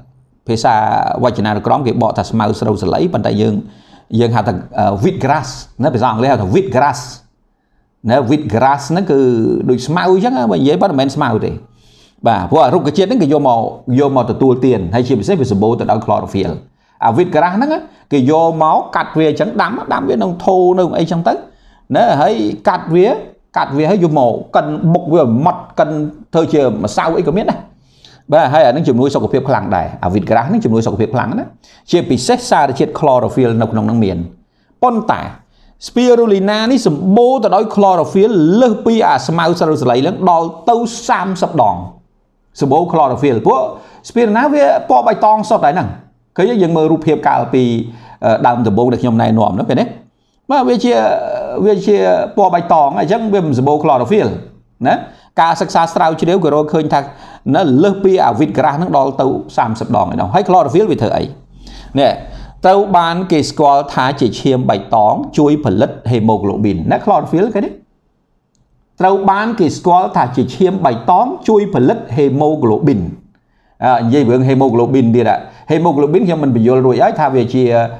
ភាសាវចនានុក្រមគេបកថាស្មៅស្រូវសលៃប៉ុន្តែយើងហៅថា wheat grass ណាភាសាអង់គ្លេសហៅថា wheat grass ណា wheat grass ហ្នឹងគឺដូចស្មៅអញ្ចឹងបើនិយាយប៉ុន្តែមិនមែនស្មៅទេបាទព្រោះរុក្ខជាតិហ្នឹងគេយកមកទទួលទានហើយជាពិសេសវាសម្បូរទៅដោយ chlorophyll អា wheat grass ហ្នឹងគេយកមកកាត់វាអញ្ចឹងដាំវានៅធូរនៅអីអញ្ចឹងទៅណាហើយកាត់វាហើយយកមកកិនបុកវាម៉ត់កិនធ្វើជាម្សៅអីក៏មានដែរបាទហើយអានឹងជំនួយសុខភាពខ្លាំងដែរអា wheat grass ហ្នឹងជំនួយសុខភាពខ្លាំងណាជាពិសេសសារជាតិ chlorophyll នៅក្នុងហ្នឹងមានប៉ុន្តែ spirulina នេះសម្បូរទៅដោយ chlorophyll លើសពីអាស្មៅស្រូវសលៃហ្នឹងដល់ទៅ30ដងសម្បូរ chlorophyll ព្រោះ spirulina វាពណ៌បៃតងសុទ្ធហើយហ្នឹងឃើញយើងមើលរូបភាពកាលពីដើមដំបូងដែលខ្ញុំណែនាំហ្នឹងឃើញទេបាទវាជាពណ៌បៃតងអញ្ចឹងវាមិនសម្បូរ chlorophyll ណាការសិក្សាស្រាវជ្រាវក៏រកឃើញថានៅលើសពីអា wheat grass ហ្នឹងដល់ទៅ30ដងឯនោះហើយ chlorophyll វាធ្វើអីនេះត្រូវបានគេស្គាល់ថាជាឈាមបៃតងជួយផលិត hemoglobin ណា chlorophyll គេនេះត្រូវបានគេស្គាល់ថាជាឈាមបៃតងជួយផលិត hemoglobin និយាយរឿង hemoglobin ទៀត hemoglobin ខ្ញុំមិនបញ្យល់រួចហើយថាវាជា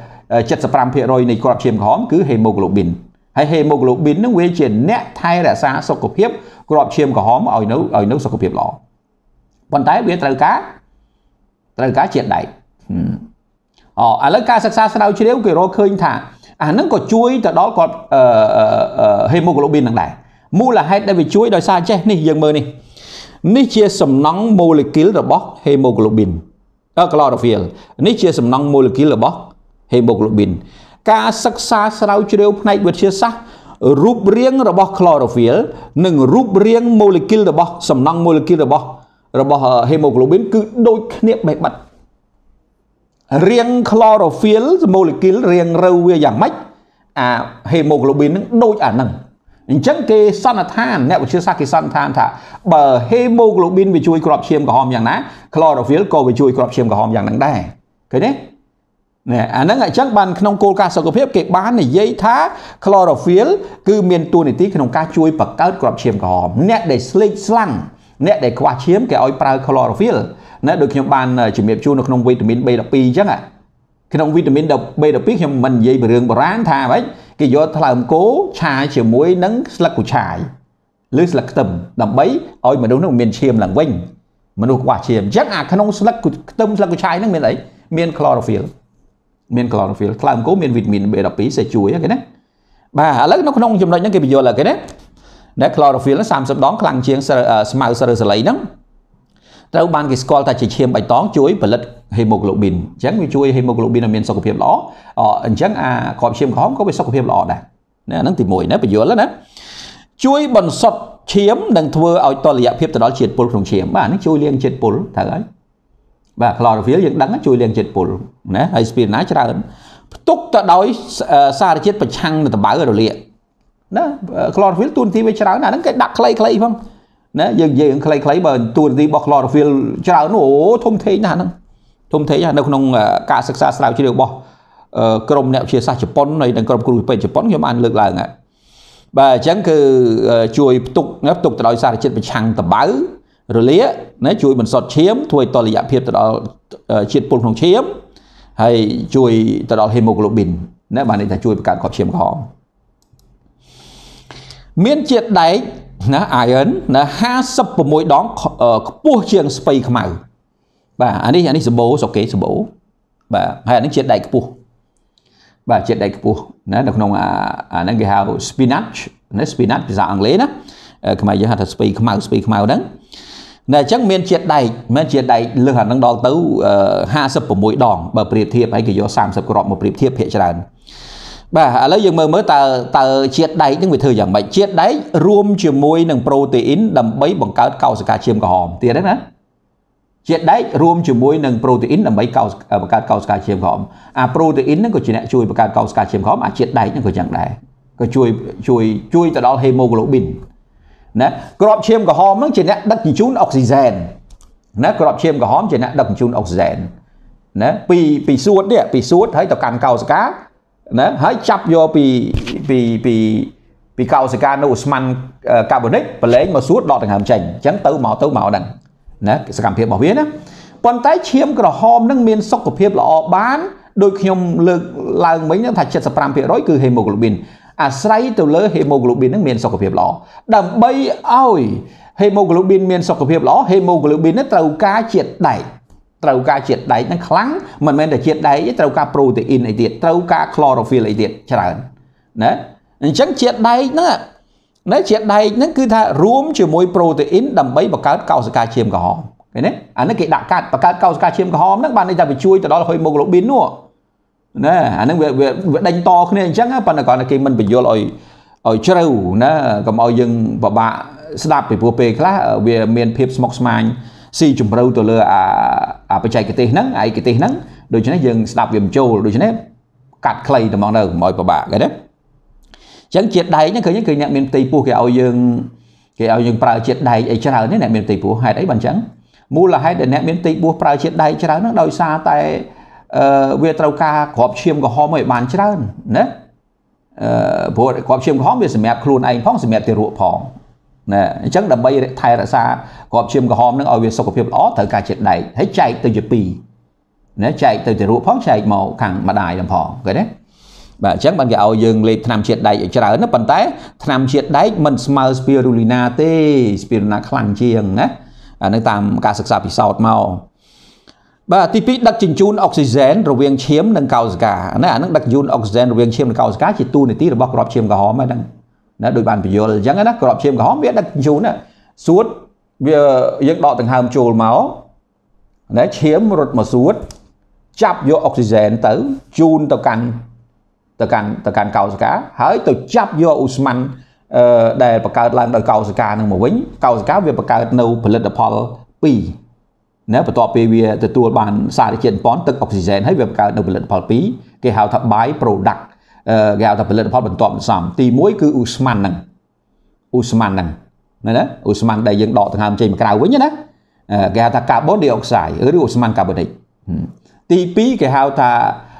75% នៃគ្រាប់ឈាមក្រហមគឺ hemoglobin ហើយ hemoglobin ហ្នឹងវាជាអ្នកថែរក្សាសុខភាពគ្រាប់ឈាមក្រហមឲ្យនៅសុខភាពល្អប៉ុន្តែវាត្រូវការជាតិដែកឥឡូវការសិក្សាស្រាវជ្រាវគេរកឃើញថាអាហ្នឹងក៏ជួយទៅដល់គាត់hemoglobin ហ្នឹងដែរមូលហេតុដែលវាជួយដោយសារចេះនេះយើងមើលនេះជាសំណង់ molecule របស់ hemoglobin chlorophyll នេះជាសំណង់ molecule របស់ hemoglobin ការសិក្សាស្រាវជ្រាវផ្នែកវិទ្យាសាស្ត្ររូបរាងរបស់ chlorophyll និងរូបរាង molecule របស់សំណង់ molecule របស់ hemoglobin គឺដូចគ្នាបេះបិទរាង chlorophyll molecule រាងរើវាយ៉ាងម៉េចអា hemoglobin នឹងដូចអាហ្នឹងអញ្ចឹងគេសន្និដ្ឋានអ្នកវិទ្យាសាស្ត្រគេសន្និដ្ឋានថាបើ hemoglobin វាជួយគ្រាប់ឈាមក្រហមយ៉ាងណា chlorophyll ក៏វាជួយគ្រាប់ឈាមក្រហមយ៉ាងហ្នឹងដែរឃើញទេនេះអាហ្នឹងអញ្ចឹងបានក្នុងគោលការណ៍សុខភាពគេបាននិយាយថា chlorophyll គឺមានតួនាទីក្នុងការជួយបង្កើតគ្រាប់ឈាមក្រហមអ្នកដែលស្លេកស្លាំងអ្នកដែលខ្វះឈាមគេឲ្យប្រើ chlorophyll ណាដូចខ្ញុំបានជំរាបជូននៅក្នុងវីតាមីន B12 អញ្ចឹងក្នុងវីតាមីន B12 ខ្ញុំមិននិយាយពីរឿងបុរាណថាអ្វីគេយកថ្លើមគោឆាជាមួយនឹងស្លឹកគូឆាយឬស្លឹកខ្ទឹមដើម្បីឲ្យមនុស្សនោះមានឈាមឡើងវិញមនុស្សខ្វះឈាមអញ្ចឹងអាក្នុងស្លឹកខ្ទឹមស្លឹកគូឆាយហ្នឹងមានអីមាន chlorophyll ថ្លើមគោមានវីតាមីន B12 sẽជួយគេណាបាទឥឡូវនៅក្នុងចំណុចហ្នឹងគេបញ្យល់គេណាដែល chlorophyll 30ដងខ្លាំងជាងស្មៅស្រូវសលៃហ្នឹងត្រូវបានគេស្គាល់ថាជាឈាមបៃតងជួយផលិត hemoglobin អញ្ចឹងវាជួយ hemoglobin ឲ្យមានសុខភាពល្អអញ្ចឹងអាគ្រាប់ឈាមក្រហមក៏វាសុខភាពល្អដែរណាហ្នឹងទី1ណាបញ្យល់ណាជួយបន្សុទ្ធឈាមនិងធ្វើឲ្យតុល្យភាពទៅដល់ជាតិពុលក្នុងឈាមបាទនេះជួយលាងជាតិពុលត្រូវហើយបាទ chlorophyll យើងដឹងជួយលាងជាតិពុលណាហើយ spirulina ច្រើនផ្ទុកទៅដោយសារជាតិប្រឆាំងនឹងតម្បៅរលាកណា chlorophyll តួនាទីវាច្រើនអាហ្នឹងគេដាក់ខ្លីៗផងណាយើងនិយាយរឿងខ្លីៗបើតួនាទីរបស់ chlorophyll ច្រើនអូធំធេងណាស់ហ្នឹងធំធេងនៅក្នុងការសិក្សាស្រាវជ្រាវរបស់ក្រុមអ្នកវិទ្យាសាស្ត្រជប៉ុនហើយនិងក្រុមគ្រូពេទ្យជប៉ុនខ្ញុំបានលើកឡើងហើយបាទអញ្ចឹងគឺជួយផ្ទុកទៅដោយសារជាតិប្រឆាំងតម្បៅរលាកណាជួយបន្សុទ្ធឈាមធ្វើឲ្យតុល្យភាពទៅដល់ជាតិពុលក្នុងឈាមហើយជួយទៅដល់ hemoglobin ណាបានន័យថាជួយបង្កើតគ្រាប់ឈាមក្រហមមានជាតិដែកណា iron ណា56ដងខ្ពស់ជាងស្ពៃខ្មៅបាទអានេះសម្បូរសុកេសម្បូរបាទហើយអានេះជាតិដែកខ្ពស់បាទជាតិដែកខ្ពស់ណានៅក្នុងអាហ្នឹងគេហៅ spinach ណា spinach ភាសាអង់គ្លេសណាខ្មែរយើងហៅថាស្ពៃខ្មៅហ្នឹងតែអញ្ចឹងមានជាតិដែកលើសអាហ្នឹងដល់ទៅ56ដងបើប្រៀបធៀបហើយគេយក30គ្រាប់មកប្រៀបធៀបភាគច្រើនបាទឥឡូវយើងមើលតើជាតិដែកហ្នឹងវាធ្វើយ៉ាងម៉េចជាតិដែករួមជាមួយនឹងប្រូតេអ៊ីនដើម្បីបង្កើតកោសិកាឈាមក្រហមទៀតហ្នឹងណាជាតិដែករួមជាមួយនឹងប្រូតេអ៊ីនដើម្បីបង្កើតកោសិកាឈាមក្រហមអាប្រូតេអ៊ីនហ្នឹងក៏ជាអ្នកជួយបង្កើតកោសិកាឈាមក្រហមអាជាតិដែកហ្នឹងក៏យ៉ាងដែរក៏ជួយទៅដល់ hemoglobin ណាគ្រាប់ឈាមក្រហមហ្នឹងជាអ្នកដឹកជញ្ជូនអុកស៊ីហ្សែនណាគ្រាប់ឈាមក្រហមជាអ្នកដឹកជញ្ជូនអុកស៊ីហ្សែនណាពីសួតនេះពីសួតហើយទៅកាន់កោសិកាណាហើយចាប់យកពីកោសិកានៅឧស្ម័នកាបូនិកប្រឡែងមកសួតដកដង្ហើមចេញអញ្ចឹងទៅមកហ្នឹងណាសកម្មភាពរបស់វាណាប៉ុន្តែឈាមក្រហមនឹងមានសុខភាពល្អបានដោយខ្ញុំលើកឡើងមិញថា 75% គឺ hemoglobin អាស្រ័យទៅលើ hemoglobin នឹងមានសុខភាពល្អដើម្បីឲ្យ hemoglobin មានសុខភាពល្អ hemoglobin នឹងត្រូវការជាតិដែកនឹងខ្លាំងមិនមែនតែជាតិដែកទេត្រូវការ protein អីទៀតត្រូវការ chlorophyll អីទៀតច្រើនណាអញ្ចឹងជាតិដែកហ្នឹងគឺថារួមជាមួយ protein ដើម្បីបង្កើតកោសិកាឈាមក្រហមឃើញទេអានេះគេដាក់កាត់បង្កើតកោសិកាឈាមក្រហមហ្នឹងបានន័យថាវាជួយទៅដល់ hemoglobin នោះណាអាហ្នឹងវាដេញតគ្នាអញ្ចឹងប៉ុន្តែគ្រាន់តែគេមិនបញ្យល់ឲ្យជ្រៅណាកុំឲ្យយើងពិបាកស្ដាប់ពីព្រោះពេលខ្លះវាមានភាពស្មុគស្មាញស៊ីជម្រៅទៅលើអាបច្ចេកទេសហ្នឹងឯកទេសហ្នឹងដូច្នេះយើងស្ដាប់វាមិនចូលដូច្នេះកាត់ខ្លីតែមកនៅកុំឲ្យពិបាកឃើញទេអញ្ចឹងជាតិដែកហ្នឹងឃើញគឺអ្នកមានផ្ទៃពោះគេឲ្យយើងប្រើជាតិដែកអីច្រើននេះអ្នកមានផ្ទៃពោះហេតុអីបានអញ្ចឹងមូលហេតុដែលអ្នកមានផ្ទៃពោះប្រើជាតិដែកច្រើនហ្នឹងដោយសារតែវាត្រូវការគ្រាប់ឈាមក្រហមឲ្យបានច្រើនណាព្រោះគ្រាប់ឈាមក្រហមវាសម្រាប់ខ្លួនឯងផងសម្រាប់ទារកផងណាអញ្ចឹងដើម្បីថែរក្សាគ្រាប់ឈាមក្រហមនឹងឲ្យវាសុខភាពល្អត្រូវការជាតិដែកហើយចែកទៅជាពីរណាចែកទៅទារកផងចែកមកខាងម្ដាយនឹងផងឃើញទេបាទអញ្ចឹងបានគេឲ្យយើងលេបថ្នាំជាតិដែកឲ្យច្រើនណាប៉ុន្តែថ្នាំជាតិដែកមិនស្មើ spirulina ទេ spirulina ខ្លាំងជាងណាអានេះតាមការសិក្សាពិសោធន៍មកបាទទី2ដឹកជញ្ជូនអុកស៊ីហ្សែនរវាងឈាមនិងកោសិកាណាអានឹងដឹកជញ្ជូនអុកស៊ីហ្សែនរវាងឈាមនិងកោសិកាជាតួនាទីរបស់គ្រាប់ឈាមក្រហមហ្នឹងណាដោយបានបញ្យល់អញ្ចឹងណាគ្រាប់ឈាមក្រហមវាដឹកជញ្ជូនណាសួតវាយើងដកដង្ហើមចូលមកណាឈាមរត់មកសួតចាប់យកអុកស៊ីហ្សែនទៅជូនទៅកាន់កោសិកាហើយទៅចាប់យកឧស្ម័នដែលបង្កើតឡើងដោយកោសិកានឹងមកវិញកោសិកាវាបង្កើតនៅផលិតផល2ណាបន្ទាប់ពីវាទទួលបានសារជាតិបំពន់ទឹកអុកស៊ីហ្សែនហើយវាបង្កើតនៅផលិតផល2គេហៅថា by product គេហៅថាផលិតផលបន្ទាប់បន្សំទី1គឺឧស្ម័នហ្នឹងឧស្ម័នដែលយើងដកដង្ហើមចេញមកក្រៅវិញណាគេហៅថា carbon dioxide ឬឧស្ម័នកាបូនិកទី2គេហៅថា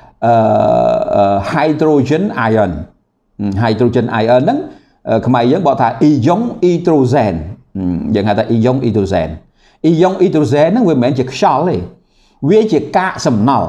hydrogen ion ហ្នឹងខ្មែរយើងបកថា ion hydrogen យើងហៅថា ion hydrogen ហ្នឹងវាមិនមែនជាខ្យល់ទេវាជាកាកសំណល់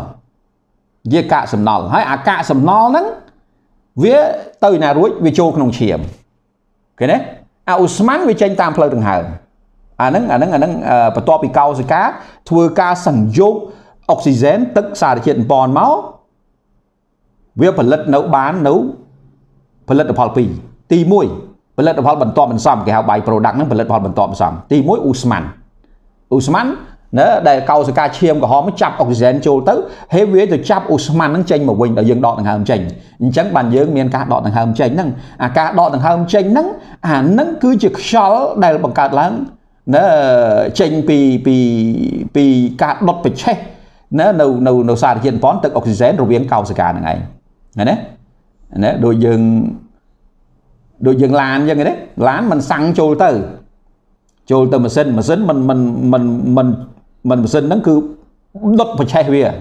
ហើយអាកាកសំណល់ហ្នឹងវាទៅណារួចវាចូលក្នុងឈាមឃើញទេអាឧស្ម័នវាចេញតាមផ្លូវដង្ហើមអាហ្នឹងបន្ទាប់ពីកោសិកាធ្វើការសង្យោគអុកស៊ីហ្សែនទឹកសារជាតិបំពន់មកវាផលិតនៅបាននៅផលិតផល2ទី1ផលិតផលបន្ទាប់បន្សំគេហៅ by product ហ្នឹងផលិតផលបន្ទាប់បន្សំទី1ឧស្ម័នណាដែលកោសិកាឈាមក្រហមចាប់អុកស៊ីហ្សែនចូលទៅហើយវាទៅចាប់ឧស្ម័នហ្នឹងចេញមកវិញដល់យើងដកដង្ហើមចេញអញ្ចឹងបានយើងមានការដកដង្ហើមចេញហ្នឹងអាការដកដង្ហើមចេញហ្នឹងអាហ្នឹងគឺជាខ្យល់ដែលបង្កើតឡើងណាចេញពីការដុតប្រឆេះណានៅសារជាតិបំពន់ទឹកអុកស៊ីហ្សែនរវាងកោសិកាហ្នឹងឯងណាដូចយើងឡានអញ្ចឹងទេឡានมันសាំងចូលទៅម៉ាស៊ីនមិនម៉ាស៊ីនហ្នឹងគឺដុតប្រឆេះវា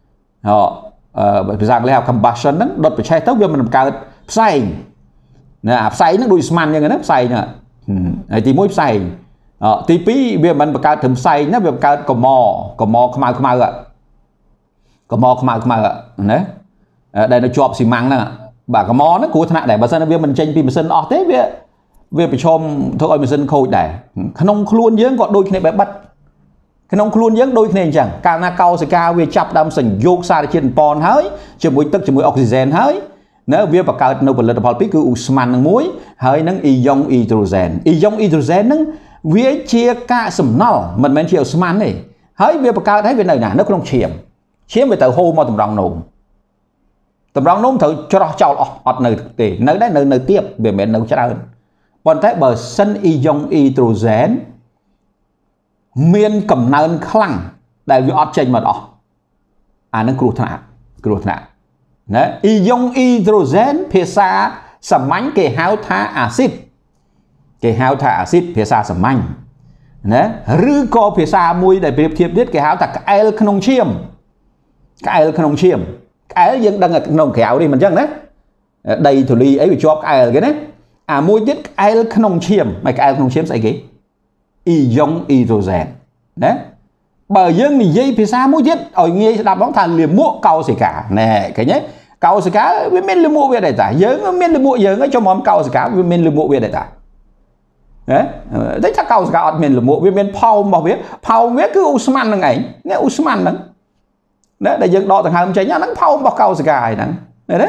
ភាសាអង់គ្លេសហៅ combustion ហ្នឹងដុតប្រឆេះទៅវាមិនបង្កើតផ្សែងណាអាផ្សែងហ្នឹងដូចស្មានអញ្ចឹងណាផ្សែងហ្នឹងហើយទី1ផ្សែងទី2វាមិនបង្កើតត្រឹមផ្សែងណាវាបង្កើតកមខ្មៅណាដែលនៅជាប់ស៊ីម៉ាំងហ្នឹងបាទកមហ្នឹងគ្រោះថ្នាក់ដែរបើសិនវាមិនចេញពីម៉ាស៊ីនអស់ទេវាប្រឈមធ្វើឲ្យម៉ាស៊ីនខូចដែរក្នុងខ្លួនយើងក៏ដូចគ្នាបែបបិទក្នុងខ្លួនយើងដូចគ្នាអញ្ចឹងកាលណាកោសិកាវាចាប់ដើមសញ្យោគសារជាតិបំពន់ហើយជាមួយទឹកជាមួយអុកស៊ីហ្សែនហើយណាវាបង្កើតនៅផលិតផល2គឺឧស្ម័ននឹងមួយហើយនឹងអ៊ីយ៉ុងអ៊ីដ្រូសែនហ្នឹងវាជាកាកសំណល់មិនមែនជាឧស្ម័នទេហើយវាបង្កើតហើយវានៅណានៅក្នុងឈាមវាទៅហូរមកតម្រង់នោមត្រូវច្រោះចោលអត់នៅទេនៅដែរនៅទៀតវាមិនមែននៅច្រើនប៉ុន្តែបើសិនអ៊ីយ៉ុងអ៊ីដ្រូសែនមានកំណើនខ្លាំងដែលវាអត់ចេញមកអស់អានឹងគ្រោះថ្នាក់ណាអ៊ីយ៉ុងអ៊ីដ្រូសែនភាសាសាមញ្ញគេហៅថាអាស៊ីតភាសាសាមញ្ញណាឬក៏ភាសាមួយដែលប្រៀបធៀបទៀតគេហៅថាក្អែលក្នុងឈាមក្អែលយើងដឹងក្នុងក្រៅនេះមិនអញ្ចឹងណាដីធូលីអីវាជាប់ក្អែលគេណាអាមួយទៀតក្អែលក្នុងឈាមហើយក្អែលក្នុងឈាមស្អីគេអ៊ីយ៉ុងអ៊ីដ្រូសែនណា bởi dương thì dây phía xa mũi tiết ở nghe đạp bóng thàn liền mua cầu xì cả nè cái nhé cầu xì cá với men liền mua về đại tải dương men liền mua dương ấy cho món cầu xì cá với men liền mua về đại tải đấy đấy chắc cầu xì cá ọt men liền mua với men phao biết cứ Usman là ngày nghe Usman nắng đấy để dương đo thằng hai ông cháy nhá nắng phao bao cầu xì cá nắng đấy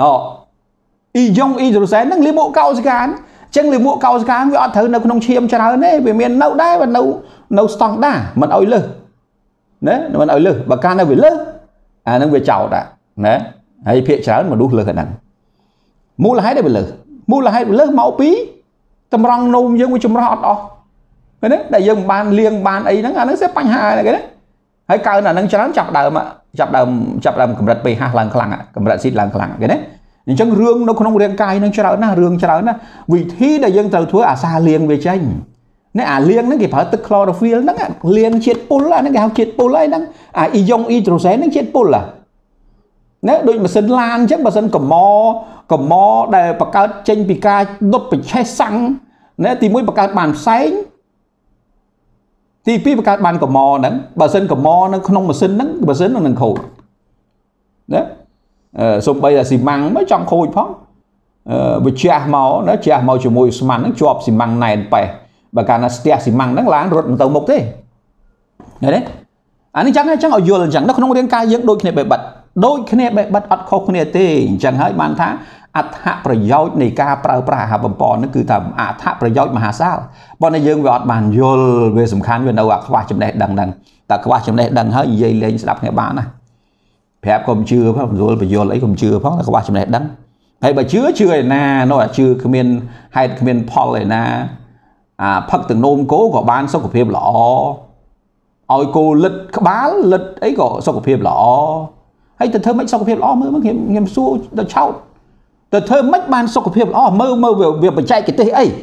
y dông y rồi sáng nắng liền mua cầu xì cá chân liền mua cầu xì cá với ọt thử nó không chiêm cho nó đấy vì men nấu đá và nấu stong đá mình ơi lư đấy mình ơi lư và can nó về lư nó về chảo đã đấy hay phía trái mà đút lư cái nặng mua là hai đây về lư mua là hai lư máu pí tầm răng nôm dương với chum rót đó cái đấy đại dương ban liêng ban ấy nó sẽ banh hai này cái đấy hay cao là nó chán chập đầm cầm rật bì ha lần khlang cầm rật xịt lần khlang cái đấy nhưng trong rương nó không riêng cay nó cho nó rương cho nó vì thi đại dương từ thua xa liêng về tranh nè liêng nó kịp phải tức chlorophyll nó liêng chết pol là nó cái chết pol ấy nó y dông y trổ nó chết pol là nếu đôi mà sân lan chắc mà sân cầm mò để bạc cao tranh pika đốt bị cháy xăng nếu thì mới bạc cao bàn sáng thì pi bạc cao bàn cầm mò đó bà sân cầm mò nó không mà sân nó bà sân nó nâng khổ đấy xong bây giờ xì măng mới trong khôi phóng bị che màu cho mùi măng nó chọp xì măng này bè và cả là xì măng nó láng rụt tàu mộc thế đấy anh chẳng ở vừa là chẳng nó không có riêng cai dẫn đôi khi này bật ọt khô này tê chẳng hỏi bạn thá hạประโยชน์ này ca pra hạ bầm pò nó cứ tầm hạประโยชน์mà hạ sao bọn này dương về ọt bàn vô về sầm khán về đâu qua chấm này đằng ta qua chấm này đằng hết dây lên sẽ đập nghe bán này phép còn chưa phải rồi phải vô lấy còn chưa phải là qua chấm này đằng hay bà chưa nè nó là chưa comment hay comment Paul này nè phật từng nôm cố của ban số của phim lọ ôi cô lịch bá lịch ấy của số của phim lọ hay từ thơ mấy số của phim lọ mới nghiêm xua được cháu từ thơ mấy ban số của phim lọ mơ về việc phải chạy cái tê ấy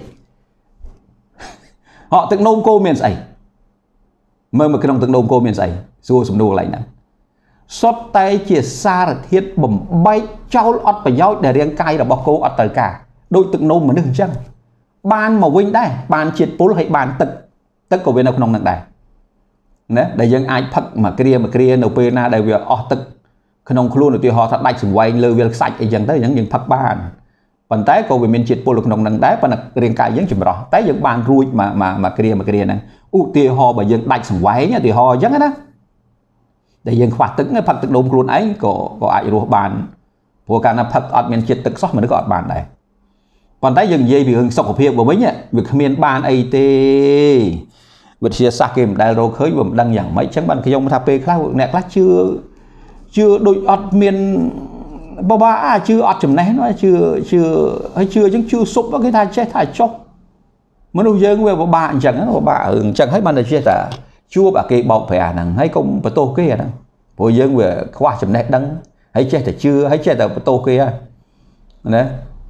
họ từng nôm cô miền sảy mơ mà cái đồng từng nôm cô miền sảy xua sùng đua lại nè xót tay chia xa là thiết bẩm bay cháu ọt phải nhau để riêng cay là bọc cô ọt tới cả đôi từng nôm mà đừng chăng ban mà win đây ban triệt pol hay ban tức của bên nào không nặng đây nè để dân ai phật mà kia nộp na đại việc tức không luôn rồi họ thật đạch sừng quay lơ việc sạch ấy dân tới những phật ban phần tái của bên triệt pol không nặng đấy phần là riêng cài dân chừng đó tái dân ban ruồi mà kia này tiêu họ bởi dân đạch sừng quay nhá thì họ dân đó để dân khoát tức phật tức đông luôn ấy của ai ruột ban của cả là phật ở bên triệt tức sót mà nó gọi ban này còn tại dừng dây vì hưng sọc hiệp của mình việc miền ban ấy tê vật chia xa kìm đại rồi khơi và đăng dạng mấy chẳng bằng cái dòng tháp khác nè khác chưa đôi ọt miền ba chưa ọt chấm này nó chưa chứng sụp vào cái thai chết thai chốc mới đâu giờ về bà chẳng thấy ban đời chia sẻ chua bà cái bọc phải nằng hay không phải tô kia nằng bây giờ về qua chấm này đăng hay chết thì chưa hay chết là tô kia đấy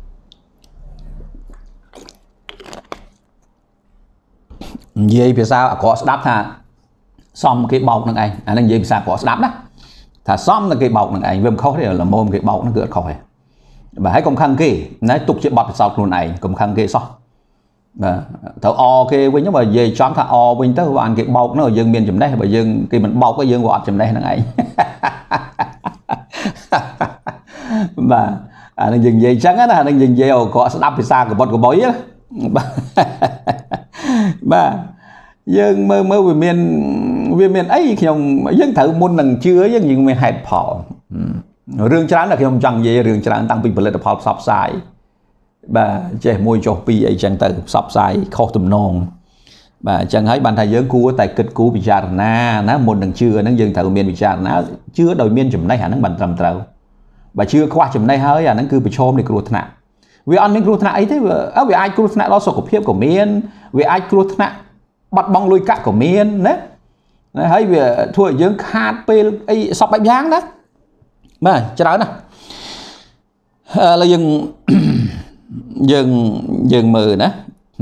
dây phía sau có đáp thà xong cái bọc này anh dây phía sau có đáp đó thà xong là cái bọc này anh viêm khó thì là mồm cái bọc nó gượt khỏi và hãy công khăn kia nói tục chuyện bọt sau luôn này công khăn kia xong thợ o kia với những mà về chọn thà o với tới bạn cái bọc nó ở dương miền chấm đây bởi dương khi mình bọc cái dương gọt chấm đây này mà anh dừng dây trắng á anh dừng dây có đáp phía sau của bọt của bói á bà dương mơ về miền ấy khi ông dân thử môn lần chưa dân những mình hạt phò rương trán là khi ông chẳng về rương trán tăng bình bật phò sập sai bà trẻ môi cho pi ấy chẳng từ sập sai khó tùm non bà chẳng thấy bàn thầy giới cua tại kịch cú bị chặt na nó môn lần chưa nó dân thử miền bị chặt nó chưa đòi miền chùm này hả nó bằng trầm trầu bà chưa qua chùm này hơi nó cứ bị chôm để cua thằng vì anh những cua thằng ấy thế vì ai cua thằng đó sọc của phiếp của miền vì ai cua thằng bắt bong lùi cắt của miền đấy hay về thua dương khát pe ấy sọc bạch giang đó mà cho đó nè là dừng mờ nè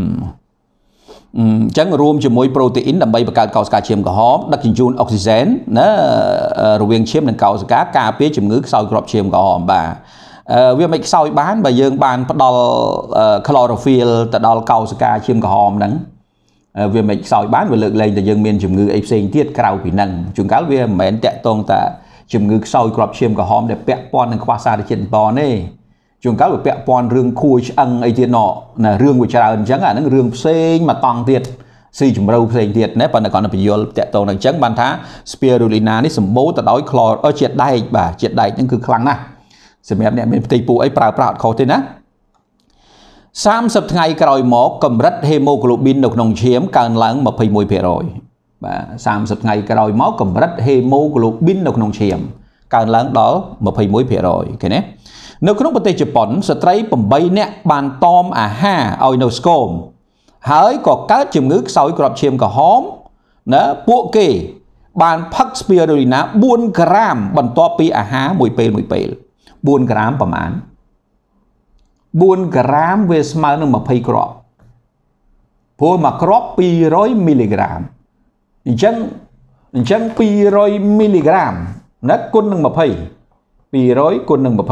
chẳng rùm cho mỗi protein làm bay và cao ska chiêm của họ đặc trình chun oxygen nó rồi viên chiêm nên cao ska cà phê chìm ngữ sau crop chiêm của họ bà việc mấy sau bán bà dương bán bắt đầu chlorophyll từ đầu cao ska chiêm của họ nắng វាមិនខ្សោយបានវាលើកលែងតែយើងមានជំងឺអីផ្សេងទៀតក្រៅពីហ្នឹងជួនកាលវាមិនមែនតាក់ទងតែជំងឺខ្សោយគ្រាប់ឈាមក្រហមដែលពាក់ព័ន្ធនឹងខ្វះសារជាតិបំពន់ទេជួនកាលវាពាក់ព័ន្ធរឿងខួរឆ្អឹងអីទៀតណោះណារឿងវាច្រើនអញ្ចឹងអាហ្នឹងរឿងផ្សេងមកតង់ទៀតស៊ីជំរូវផ្សេងទៀតណាប៉ុន្តែគាត់ទៅបញ្យល់តាក់ទងនឹងអញ្ចឹងបានថា spirulina នេះសម្បូរទៅដោយជាតិដែកបាទជាតិដែកហ្នឹងគឺខ្លាំងណាស់សម្រាប់អ្នកមានផ្ទៃពោះអីប្រើប្រាស់អត់ខុសទេណា30ថ្ងៃក្រោយមកកម្រិត hemoglobin នៅក្នុងឈាមកើនឡើង 21% បាទ30ថ្ងៃក្រោយមកកម្រិត hemoglobin នៅក្នុងឈាមកើនឡើងដល់ 21% ឃើញទេនៅក្នុងប្រទេសជប៉ុនស្ត្រី8នាក់បានតមអាហារឲ្យនៅស្គមហើយក៏កើតជំងឺខ្សោយគ្រាប់ឈាមក្រហមណាពួកគេបានផឹក spirulina 4 ក្រាមបន្ទាប់ពីអាហារមួយពេល4 ក្រាមប្រមាណ4 ក្រាមវាស្មើនឹង20គ្រាប់ព្រោះមួយគ្រាប់200 មីលីក្រាមអញ្ចឹង200 មីលីក្រាមណាគុណនឹង20 200គុណនឹង20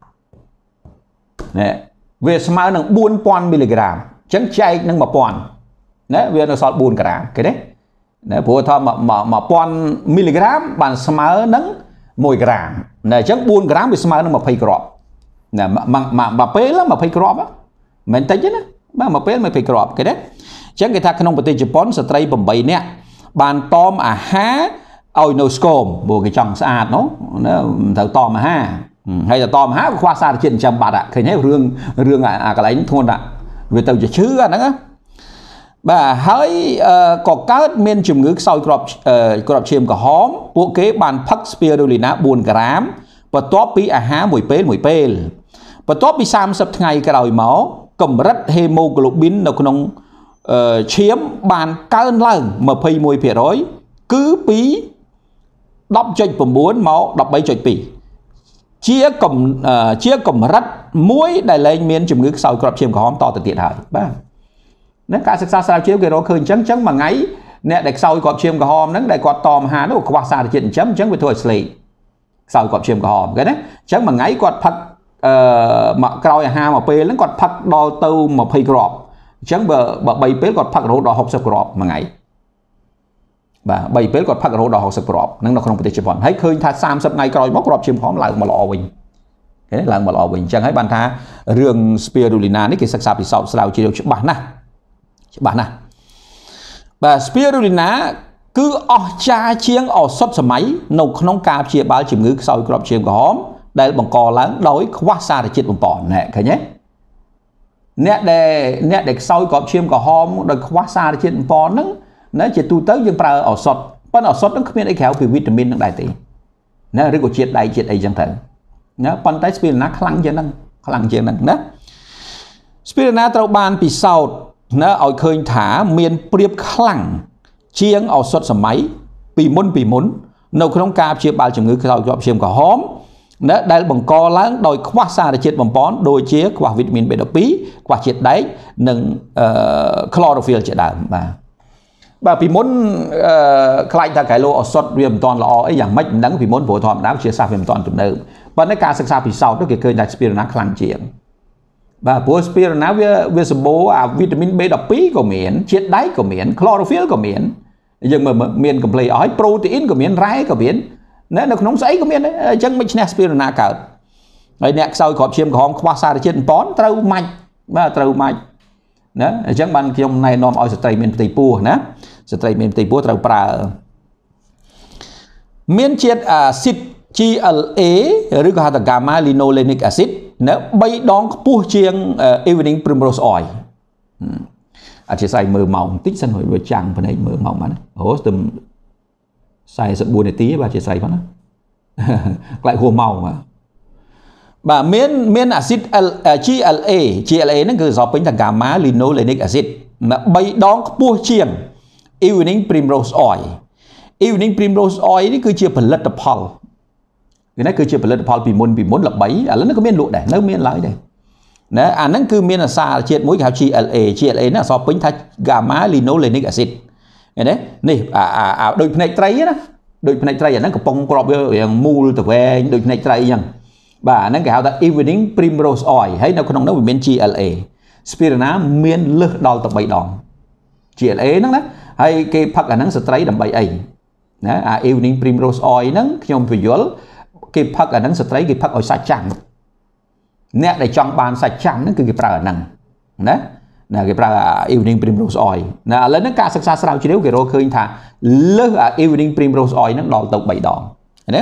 ណែវាស្មើនឹង4000 មីលីក្រាមអញ្ចឹងចែកនឹង1000ណាវានៅសល់4 ក្រាមឃើញទេណាព្រោះថា1000 មីលីក្រាមបានស្មើនឹង1 ក្រាមណាអញ្ចឹង4 ក្រាមវាស្មើនឹង20គ្រាប់ណាមួយពេល20គ្រាប់មិនមែនតិចទេណាបាទមួយពេល20គ្រាប់ឃើញទេអញ្ចឹងគេថាក្នុងប្រទេសជប៉ុនស្ត្រី8នាក់បានតមអាហារឲ្យនៅស្គមព្រោះគេចង់ស្អាតនោះណាមិនត្រូវតមអាហារហើយតែតមអាហារខ្វះសារជាតិចិញ្ចឹមបាត់ឃើញទេរឿងអាកន្លែងធ្ងន់ដាក់វាទៅជាឈឺអាហ្នឹងណាបាទហើយក៏កើតមានជំងឺខ្សោយគ្រាប់ឈាមក្រហមពួកគេបានផឹក spirulina 4 ក្រាមបន្ទាប់ពីអាហារមួយពេលបន្ទាប់ពី30ថ្ងៃក្រោយមកកម្រិត hemoglobin នៅក្នុងឈាមបានកើនឡើង 21% គឺពី 10.9 មក 13.2 ជាកម្រិតមួយដែលលែងមានជំងឺខ្សោយគ្រាប់ឈាមក្រហមតទៅទៀតហើយបាទណាការសិក្សាស្រាវជ្រាវគេរកឃើញអញ្ចឹងមួយថ្ងៃអ្នកដែលខ្សោយគ្រាប់ឈាមក្រហមហ្នឹងដែលគាត់តមអាហារនោះខ្វះសារជាតិចិញ្ចឹមអញ្ចឹងវាធ្វើឲ្យស្លេកខ្សោយគ្រាប់ឈាមក្រហមឃើញទេអញ្ចឹងមួយថ្ងៃគាត់ផឹកក្រោយអាហារមួយពេលហ្នឹងគាត់ផឹកដល់ទៅ20គ្រាប់អញ្ចឹងបើ3ពេលគាត់ផឹករហូតដល់60គ្រាប់មួយថ្ងៃបាទ3ពេលគាត់ផឹករហូតដល់60គ្រាប់ហ្នឹងនៅក្នុងប្រទេសជប៉ុនហើយឃើញថា30ថ្ងៃក្រោយមកគ្រាប់ឈាមក្រហមឡើងមកល្អវិញឃើញឡើងមកល្អវិញអញ្ចឹងហើយបានថារឿង spirulina នេះគេសិក្សាពិសោធន៍ស្រាវជ្រាវច្បាស់ណាស់បាទ spirulina គឺអស្ចារ្យជាងឱសថសម័យនៅក្នុងការព្យាបាលជំងឺខ្សោយគ្រាប់ឈាមក្រហមដែលបង្កឡើងដោយខ្វះសារជាតិបំពន់ណែឃើញទេអ្នកដែលខ្សោយគ្រាប់ឈាមក្រហមដោយខ្វះសារជាតិបំពន់ហ្នឹងណាជាទូទៅយើងប្រើឱសថប៉ុន្តែឱសថហ្នឹងគ្មានអីក្រៅពីវីតាមីនហ្នឹងដែរទេណាឬក៏ជាតិដែកជាតិអីចឹងទៅណាប៉ុន្តែ spirulina ខ្លាំងជាងហ្នឹងណា spirulina ត្រូវបានពិសោធន៍ណាឲ្យឃើញថាមានព្រៀបខ្លាំងជាងឱសថសម័យពីមុននៅក្នុងការព្យាបាលជំងឺខ្សោយគ្រាប់ឈាមក្រហមណាដែលបង្កឡើងដោយខ្វះសារជាតិបំពន់ដូចជាខ្វះវីតាមីន B12 ខ្វះជាតិដែកនិងchlorophyll ជាដើមបាទពីមុនខ្លាចថាកែឡូឱសថវាមិនតាន់ល្អអីយ៉ាងម៉េចមិនដឹងពីមុនព្រោះធម្មតាជាសាស្ត្រវាមិនតាន់ទំនើបប៉ុន្តែការសិក្សាពិសោធន៍គេឃើញថា spirulina ខ្លាំងជាងបាទព្រោះ spirulina វាសម្បូរអាវីតាមីន B12 ក៏មានជាតិដែកក៏មាន chlorophyll ក៏មានយើងមើលមានកំ pl អស់ហើយ protein ក៏មានរ៉ែក៏មាននៅក្នុងស្អីក៏មានអញ្ចឹងមិនឈ្នះ spirulina កើតហើយអ្នកខ្សោយគ្រាប់ឈាមក្រហមខ្វះសារជាតិបំពន់ត្រូវម៉ាច់ណាអញ្ចឹងបានខ្ញុំណែនាំឲ្យស្ត្រីមានផ្ទៃពោះណាស្ត្រីមានផ្ទៃពោះត្រូវប្រើមានជាតិអាស៊ីត GLA ឬក៏ហៅថា gamma linolenic acid ណា3ដងខ្ពស់ជាង evening primrose oil អធិស្ឋានមើលម៉ោងបន្តិចសិនហើយវាចាំងភ្នែកមើលម៉ោងបានអូស្ទឹម44នាទីបាទអធិស្ឋានផងណាខ្លាចហួសម៉ោងបាទមានអាស៊ីត GLA ហ្នឹងគឺសរពេញថា gamma linolenic acid 3ដងខ្ពស់ជាង evening primrose oil evening primrose oil នេះគឺជាផលិតផលគឺជាផលិតផលពីមុនល្បីឥឡូវនេះក៏មានលក់ដែរនៅមានឡើយដែរណាអាហ្នឹងគឺមានសារជាតិមួយគេហៅ GLA នេះអក្សរពេញថា gamma linolenic acid ឃើញទេនេះដូចភ្នែកត្រីណាដូចភ្នែកត្រីអាហ្នឹងកំពុងក្របវារាងមូលទៅវែងដូចភ្នែកត្រីអញ្ចឹងបាទអាហ្នឹងគេហៅថា evening primrose oil ហើយនៅក្នុងនោះវាមាន GLA spirulina មានលើសដល់ទៅ3ដង GLA ហ្នឹងណាហើយគេផឹកអាហ្នឹងស្ត្រីដើម្បីអីណាអា evening primrose oil ហ្នឹងខ្ញុំពន្យល់គេផឹកអាហ្នឹងស្ត្រីគេផឹកឲ្យសាច់ចាំអ្នកដែលចង់បានសាច់ចាំហ្នឹងគឺគេប្រើអាហ្នឹងណាគេប្រើ evening primrose oil ណាឥឡូវហ្នឹងការសិក្សាស្រាវជ្រាវគេរកឃើញថាលើសអា evening primrose oil ហ្នឹងដល់ទៅ3ដងណា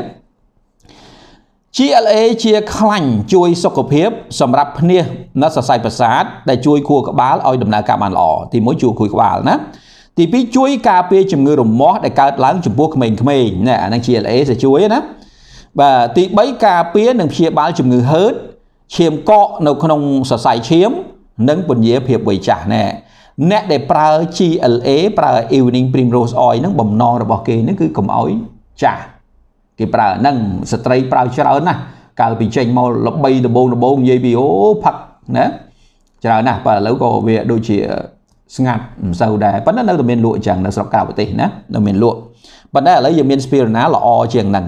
GLA ជាខ្លាញ់ជួយសុខភាពសម្រាប់ភ្នាសនៅសរសៃប្រសាទដែលជួយខួរក្បាលឲ្យដំណើរការបានល្អទី1ជួយខួរក្បាលណាទី2ជួយការពារជំងឺរមាស់ដែលកើតឡើងចំពោះក្មេងៗណាអាហ្នឹង GLA sẽជួយណាបាទទី3ការពារនិងព្យាបាលជំងឺហឺតឈាមកកនៅក្នុងសរសៃឈាមនិងពន្យាភាពវ័យចាស់ណែអ្នកដែលប្រើ GLA ប្រើ evening primrose oil ហ្នឹងបំណងរបស់គេហ្នឹងគឺកុំឲ្យចាស់គេប្រើហ្នឹងស្ត្រីប្រើច្រើនណាស់កាលពីចេញមកល្បីដំបងនិយាយពីអូផឹកណាច្រើនណាស់បាទឥឡូវក៏វាដូចជាស្ងាត់មិនសូវដែរប៉ុន្តែនៅតែមានលក់អញ្ចឹងនៅស្រុកក្រៅប្រទេសណានៅមានលក់ប៉ុន្តែឥឡូវយើងមាន Spirulina ល្អជាងហ្នឹង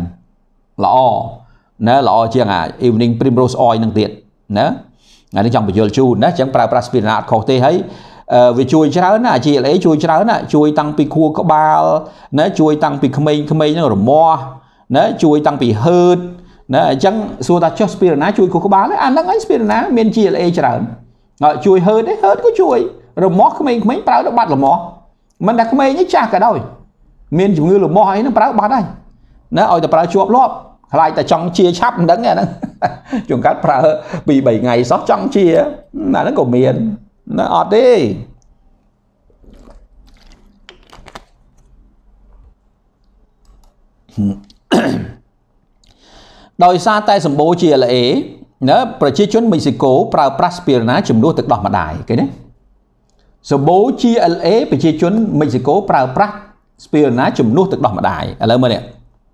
ល្អជាងអា evening primrose oil ហ្នឹងទៀតណាអានេះចង់បញ្យល់ជូនណាអញ្ចឹងប្រើប្រាស់ Spirulina អត់ខុសទេហើយវាជួយច្រើនណា GLA ជួយច្រើនណាជួយតាំងពីខួរក្បាលណាជួយតាំងពីក្មេងៗហ្នឹងរមាស់ណាជួយតាំងពីហឺតណាអញ្ចឹងសួរថាចុះ Spirulina ជួយខួរក្បាលអាហ្នឹងឯង Spirulina មាន GLA ច្រើនជួយហឺតទេហឺតក៏ជួយរមាស់ក្មេងៗប្រើទៅបាត់រមាស់មិនតែក្មេងទេចាស់ក៏ដោយមានជំងឺរមាស់អីហ្នឹងប្រើបាត់ហើយណាឲ្យតែប្រើជាប់លាប់ខ្លាចតែចង់ជាឆាប់មិនដឹងទេអាហ្នឹងជួនកាត់ប្រើ2 3ថ្ងៃសោះចង់ជាអាហ្នឹងក៏មានណាអត់ទេដោយសារតែសម្បូរ GLA ណាប្រជាជនមិចស៊ីកូប្រើប្រាស់ Spirulina ជំនួសទឹកដោះម្ដាយឃើញទេសម្បូរ GLA ប្រជាជនមិចស៊ីកូប្រើប្រាស់ Spirulina ជំនួសទឹកដោះម្ដាយឥឡូវមើលនេះ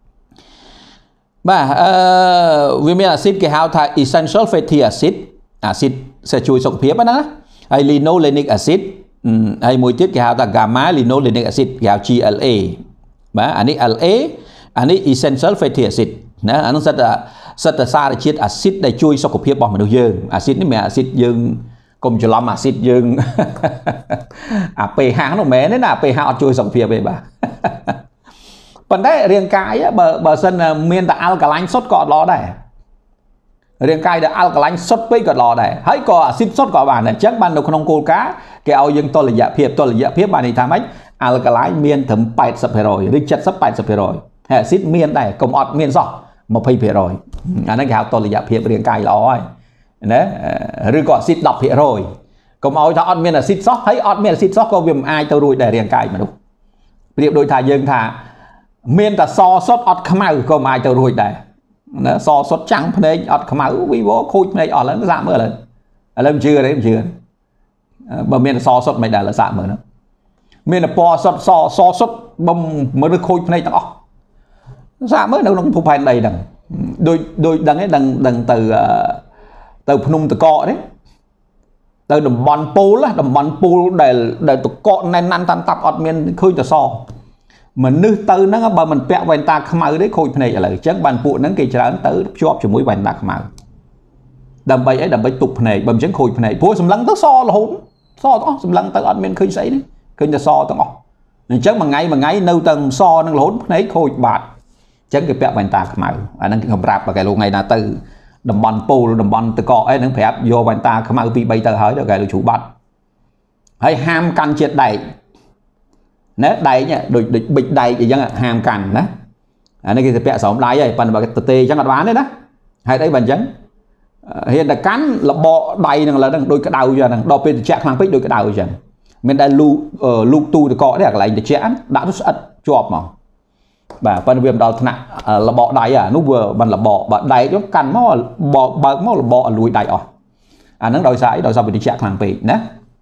បាទវាមានអាស៊ីតគេហៅថា essential fatty acid អាស៊ីតsẽជួយសុខភាពណាហើយ linolenic acid ហើយមួយទៀតគេហៅថា gamma linolenic acid គេហៅ GLA បាទអានេះ LA អានេះ essential fatty acid ណាអានោះសិតតែសារជាតិអាស៊ីតដែលជួយសុខភាពរបស់មនុស្សយើងអាស៊ីតនេះមិនអាស៊ីតយើងកុំច្រឡំអាស៊ីតយើងអា pH នោះមិនមែនទេណា pH អត់ជួយសុខភាពទេបាទប៉ុន្តែរាងកាយបើសិនមានតែ alkaline សុទ្ធក៏អត់ល្អដែររាងកាយដែល alkaline សុទ្ធពេកក៏ល្អដែរហើយក៏អាស៊ីតសុទ្ធក៏បានដែរអញ្ចឹងបាននៅក្នុងគោលការណ៍គេឲ្យយើងតុល្យភាពបានន័យថាម៉េច alkaline មានត្រឹម 80% ឬ 70-80% ហើយអាស៊ីតមានដែរកុំអត់មានសោះ 20% អាហ្នឹងគេហៅតុល្យភាពរាងកាយល្អហើយណាឬក៏អាស៊ីត 10% កុំឲ្យថាអត់មានអាស៊ីតសោះហើយអត់មានអាស៊ីតសោះក៏វាមិនអាចទៅរួចដែររាងកាយមនុស្សប្រៀបដូចថាយើងថាមានតែសសុទ្ធអត់ខ្មៅក៏មិនអាចទៅរួចដែរណាសសុទ្ធចាំងភ្នែកអត់ខ្មៅវីវខូចភ្នែកអស់ឡើយសាកមើលឥឡូវមិនជឿទេមិនជឿបើមានសសុទ្ធមិនដែរសាកមើលហ្នឹងមានតែពណ៌សុទ្ធសសុទ្ធបំមើលខូចភ្នែកទាំងអស់សាកមើលនៅក្នុងភពផែនដីហ្នឹងដូចដឹងឯងដឹងទៅភ្នំតកកទេទៅតំបន់ពូលដែលតកកណែនណាន់តាន់តាប់អត់មានឃើញតែសមនុស្សទៅហ្នឹងបើមិនពាក់វ៉ែនតាខ្មៅទេខូចភ្នែកឥឡូវអញ្ចឹងបានពួកហ្នឹងគេច្រើនទៅភ្ជាប់ជាមួយវ៉ែនតាខ្មៅដើម្បីអីដើម្បីទប់ភ្នែកបើមិនអញ្ចឹងខូចភ្នែកព្រោះសម្លឹងទៅសរហូតសទាំងអស់សម្លឹងទៅអត់មានឃើញស្អីទេឃើញតែសទាំងអស់អញ្ចឹងមួយថ្ងៃនៅតែសនឹងរហូតភ្នែកខូចបាត់អញ្ចឹងគេពាក់វ៉ែនតាខ្មៅអាហ្នឹងគេប្រាប់បើគេលោកថ្ងៃណាទៅតំបន់ពូលតំបន់តកកអីហ្នឹងប្រាប់យកវ៉ែនតាខ្មៅ 2-3 ទៅហើយដល់គេលោកជ្រូបាត់ហើយហាមកាន់ជាតិដែកណាដែកដូចប៊ិចដែកអញ្ចឹងហាមកាន់ណាអានេះគេទៅពាក់ស្រោមដៃហើយប៉ុន្តែបើទៅទេអញ្ចឹងអត់បានទេណាហេតុអីបើអញ្ចឹងហ៊ានតែកាន់លបកដៃនឹងឥឡូវហ្នឹងដូចក្តៅចឹងហ្នឹងដល់ពេលត្រជាក់ខ្លាំងពេកដូចក្តៅអញ្ចឹងមានតែលូកទូតកកទេអាកន្លែងត្រជាក់ដាក់ទៅស្អិតជាប់មកបាទប៉ុន្តែវាមិនដល់ថ្នាក់លបកដៃអានោះវាមិនលបកបើដែកយកកាន់មកបើកមកលបកឲ្យលួយដៃអស់អាហ្នឹងដោយសារអីដោយសារវាត្រជាក់ខ្លាំងពេកណា